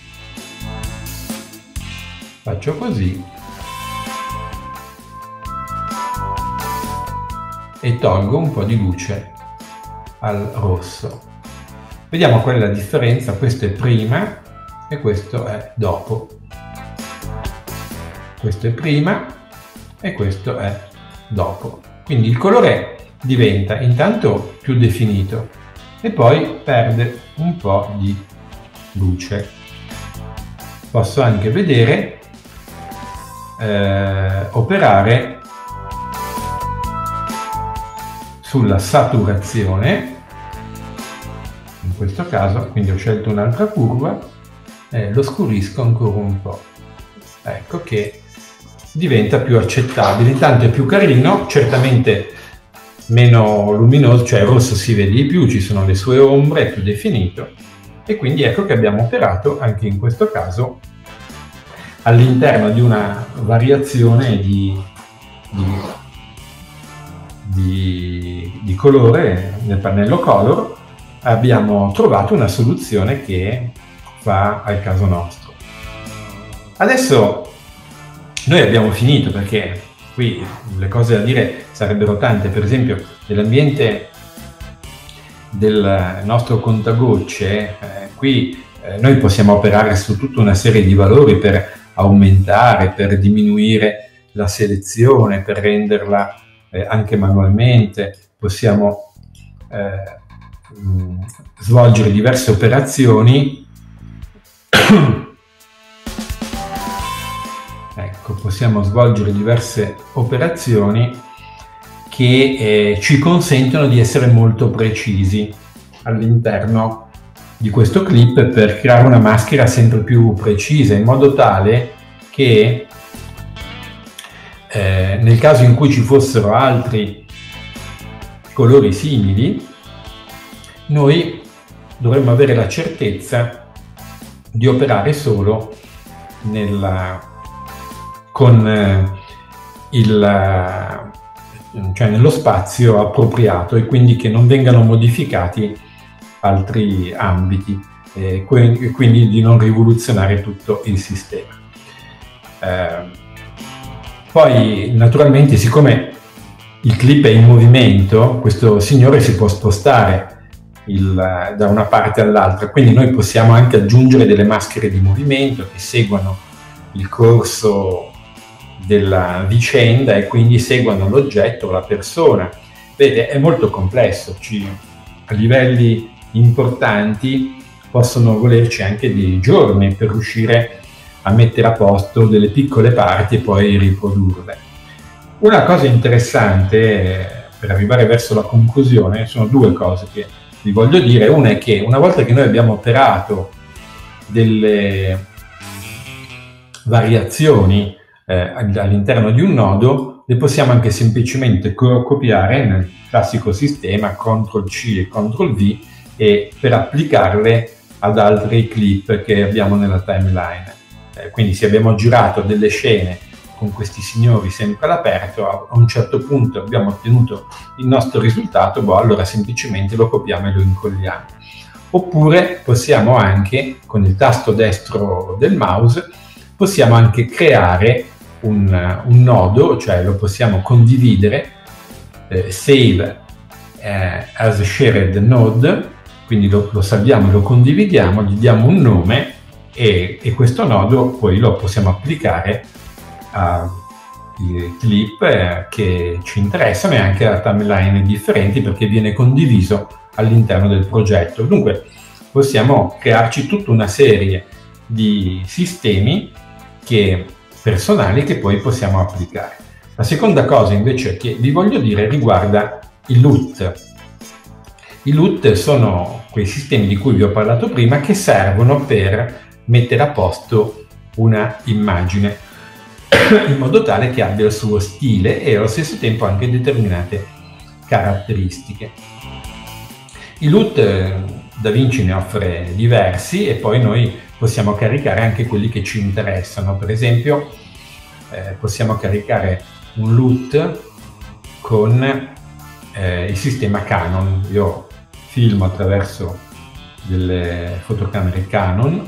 faccio così e tolgo un po' di luce al rosso. Vediamo qual è la differenza. Questo è prima e questo è dopo. Questo è prima e questo è dopo. Quindi il colore diventa intanto più definito e poi perde un po' di luce. Posso anche vedere eh, operare sulla saturazione, in questo caso, quindi ho scelto un'altra curva e lo scurisco ancora un po'. Ecco che diventa più accettabile, intanto è più carino, certamente meno luminoso, cioè il rosso si vede di più, ci sono le sue ombre, è più definito, e quindi ecco che abbiamo operato anche in questo caso all'interno di una variazione di, di, di, di colore nel pannello color. Abbiamo trovato una soluzione che fa al caso nostro. Adesso noi abbiamo finito, perché qui le cose da dire sarebbero tante. Per esempio, nell'ambiente del nostro contagocce, eh, qui eh, noi possiamo operare su tutta una serie di valori per aumentare, per diminuire la selezione, per renderla eh, anche manualmente. Possiamo eh, mh, svolgere diverse operazioni. Ecco, possiamo svolgere diverse operazioni che eh, ci consentono di essere molto precisi all'interno di questo clip per creare una maschera sempre più precisa, in modo tale che eh, nel caso in cui ci fossero altri colori simili, noi dovremmo avere la certezza di operare solo nella con eh, il, cioè nello spazio appropriato, e quindi che non vengano modificati altri ambiti, e quindi di non rivoluzionare tutto il sistema. Eh, poi naturalmente, siccome il clip è in movimento, questo signore si può spostare il, da una parte all'altra, quindi noi possiamo anche aggiungere delle maschere di movimento che seguano il corso della vicenda e quindi seguono l'oggetto o la persona. Vedete, è molto complesso, ci, a livelli importanti possono volerci anche dei giorni per riuscire a mettere a posto delle piccole parti e poi riprodurle. Una cosa interessante, eh, per arrivare verso la conclusione, sono due cose che vi voglio dire. Una è che una volta che noi abbiamo operato delle variazioni eh, all'interno di un nodo, le possiamo anche semplicemente co copiare nel classico sistema control C e control V e per applicarle ad altri clip che abbiamo nella timeline. Eh, quindi se abbiamo girato delle scene con questi signori sempre all'aperto, a un certo punto abbiamo ottenuto il nostro risultato, boh, allora semplicemente lo copiamo e lo incolliamo. Oppure possiamo anche, con il tasto destro del mouse, possiamo anche creare un, un nodo, cioè lo possiamo condividere, eh, save eh, as shared node, quindi lo, lo salviamo e lo condividiamo, gli diamo un nome e, e questo nodo poi lo possiamo applicare ai clip eh, che ci interessano e anche a timeline differenti, perché viene condiviso all'interno del progetto. Dunque possiamo crearci tutta una serie di sistemi che, personali che poi possiamo applicare. La seconda cosa invece che vi voglio dire riguarda i L U T. I L U T sono quei sistemi di cui vi ho parlato prima che servono per mettere a posto una immagine in modo tale che abbia il suo stile e allo stesso tempo anche determinate caratteristiche. I L U T DaVinci ne offre diversi e poi noi possiamo caricare anche quelli che ci interessano. Per esempio eh, possiamo caricare un L U T con eh, il sistema Canon. Io filmo attraverso delle fotocamere Canon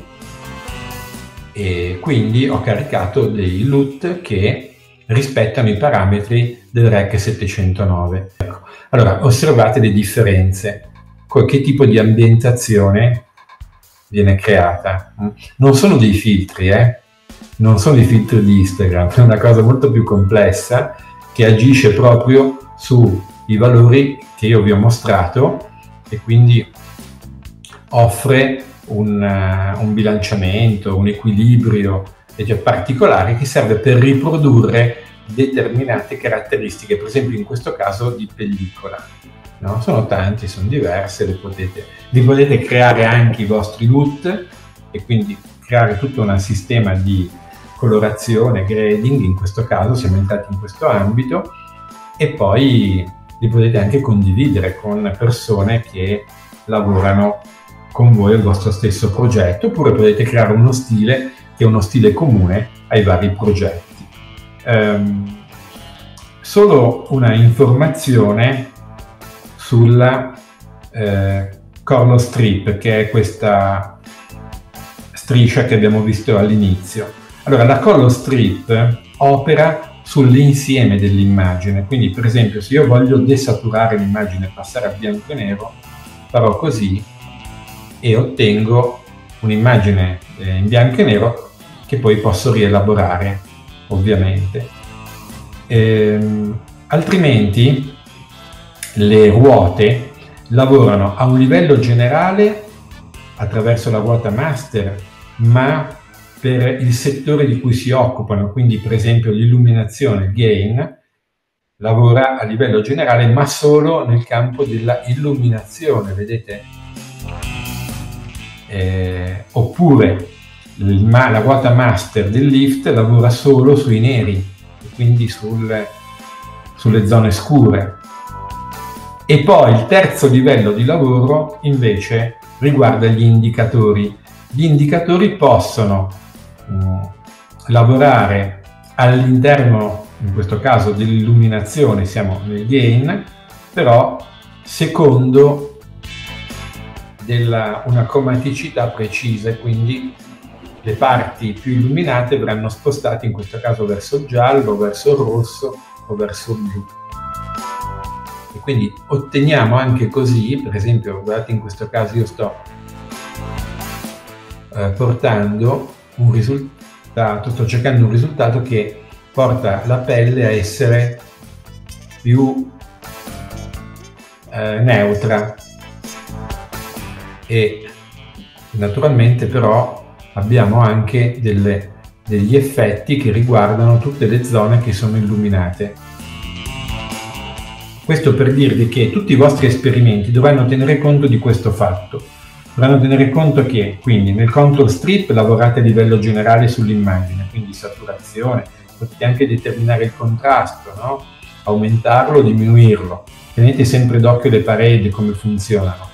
e quindi ho caricato dei L U T che rispettano i parametri del Rec settecentonove. Ecco. Allora, osservate le differenze. Che tipo di ambientazione viene creata? Non sono dei filtri, eh? Non sono i filtri di Instagram, è una cosa molto più complessa che agisce proprio sui valori che io vi ho mostrato e quindi offre un, uh, un bilanciamento, un equilibrio cioè, particolare che serve per riprodurre determinate caratteristiche, per esempio in questo caso di pellicola. No? Sono tanti, sono diverse, le potete, vi potete creare anche i vostri L U T e quindi creare tutto un sistema di colorazione, grading, in questo caso siamo entrati in questo ambito, e poi li potete anche condividere con persone che lavorano con voi al vostro stesso progetto, oppure potete creare uno stile che è uno stile comune ai vari progetti. Um, solo una informazione sulla eh, Color Strip, che è questa striscia che abbiamo visto all'inizio. Allora, la Color Strip opera sull'insieme dell'immagine, quindi per esempio se io voglio desaturare l'immagine e passare a bianco e nero, farò così e ottengo un'immagine eh, in bianco e nero che poi posso rielaborare, ovviamente. Ehm, altrimenti le ruote lavorano a un livello generale attraverso la ruota master, ma per il settore di cui si occupano, quindi per esempio l'illuminazione gain, lavora a livello generale ma solo nel campo della illuminazione, vedete? Eh, oppure il, la ruota master del lift lavora solo sui neri, quindi sul, sulle zone scure. E poi il terzo livello di lavoro invece riguarda gli indicatori. Gli indicatori possono mh, lavorare all'interno, in questo caso, dell'illuminazione, siamo nel gain, però secondo della, una cromaticità precisa, quindi le parti più illuminate verranno spostate in questo caso verso il giallo, verso il rosso o verso il blu. E quindi otteniamo anche così, per esempio, guardate, in questo caso io sto eh, portando un risultato, sto cercando un risultato che porta la pelle a essere più eh, neutra, e naturalmente però abbiamo anche delle, degli effetti che riguardano tutte le zone che sono illuminate. Questo per dirvi che tutti i vostri esperimenti dovranno tenere conto di questo fatto. Dovranno tenere conto che quindi nel control strip lavorate a livello generale sull'immagine, quindi saturazione, potete anche determinare il contrasto, no? Aumentarlo o diminuirlo. Tenete sempre d'occhio le pareti, come funzionano.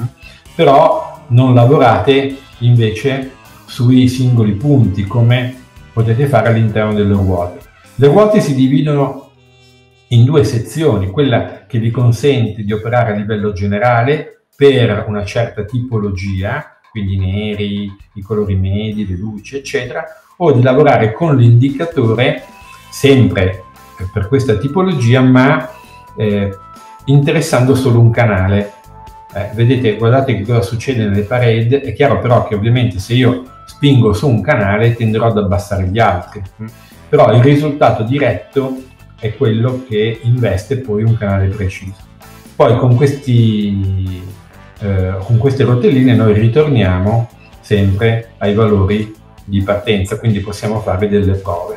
Però non lavorate invece sui singoli punti, come potete fare all'interno delle ruote. Le ruote si dividono in due sezioni: quella che vi consente di operare a livello generale per una certa tipologia, quindi neri, i colori medi, le luci, eccetera, o di lavorare con l'indicatore sempre per questa tipologia, ma eh, interessando solo un canale. Eh, vedete, guardate che cosa succede nelle pareti. È chiaro però che ovviamente se io spingo su un canale tenderò ad abbassare gli altri, però il risultato diretto è quello che investe poi un canale preciso. Poi con, questi, eh, con queste rotelline noi ritorniamo sempre ai valori di partenza, quindi possiamo fare delle prove.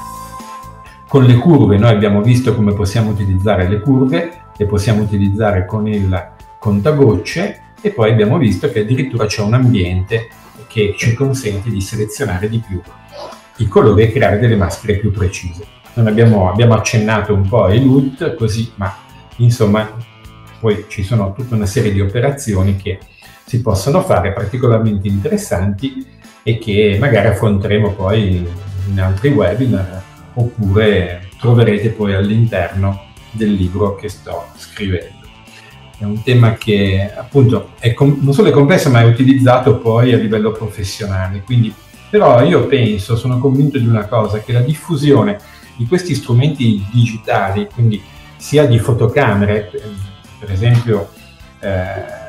Con le curve noi abbiamo visto come possiamo utilizzare le curve, le possiamo utilizzare con il contagocce, e poi abbiamo visto che addirittura c'è un ambiente che ci consente di selezionare di più i colori e creare delle maschere più precise. Non abbiamo, abbiamo accennato un po' ai L U T così, ma insomma poi ci sono tutta una serie di operazioni che si possono fare particolarmente interessanti e che magari affronteremo poi in altri webinar, oppure troverete poi all'interno del libro che sto scrivendo. È un tema che appunto è non solo è complesso, ma è utilizzato poi a livello professionale. Quindi, però io penso, sono convinto di una cosa, che la diffusione di questi strumenti digitali, quindi sia di fotocamere, per esempio eh,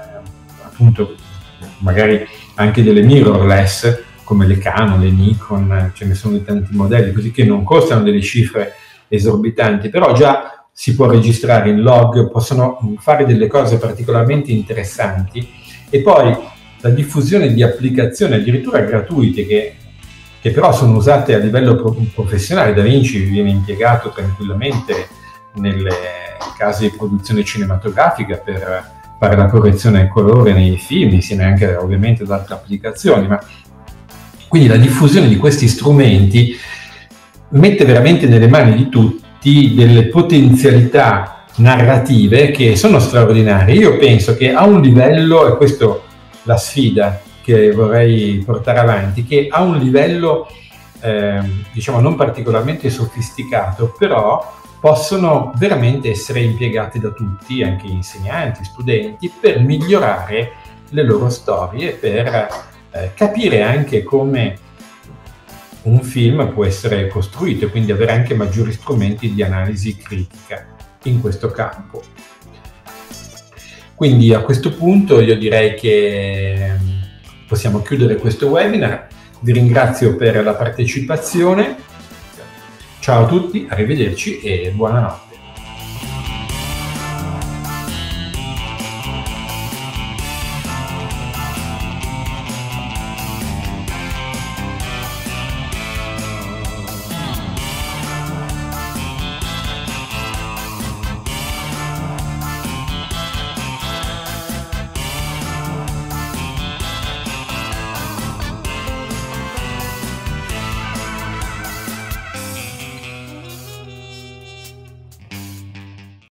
appunto magari anche delle mirrorless come le Canon, le Nikon, ce ne sono di tanti modelli, così, che non costano delle cifre esorbitanti, però già si può registrare in log, possono fare delle cose particolarmente interessanti. E poi la diffusione di applicazioni addirittura gratuite che, che però sono usate a livello pro professionale. DaVinci viene impiegato tranquillamente nelle case di produzione cinematografica per fare la correzione del colore nei film, insieme anche ovviamente ad altre applicazioni. Ma quindi la diffusione di questi strumenti mette veramente nelle mani di tutti delle potenzialità narrative che sono straordinarie. Io penso che a un livello, e questa è la sfida che vorrei portare avanti, che a un livello eh, diciamo non particolarmente sofisticato, però possono veramente essere impiegati da tutti, anche insegnanti, studenti, per migliorare le loro storie, per eh, capire anche come un film può essere costruito, e quindi avere anche maggiori strumenti di analisi critica in questo campo. Quindi a questo punto io direi che possiamo chiudere questo webinar. Vi ringrazio per la partecipazione. Ciao a tutti, arrivederci e buonanotte.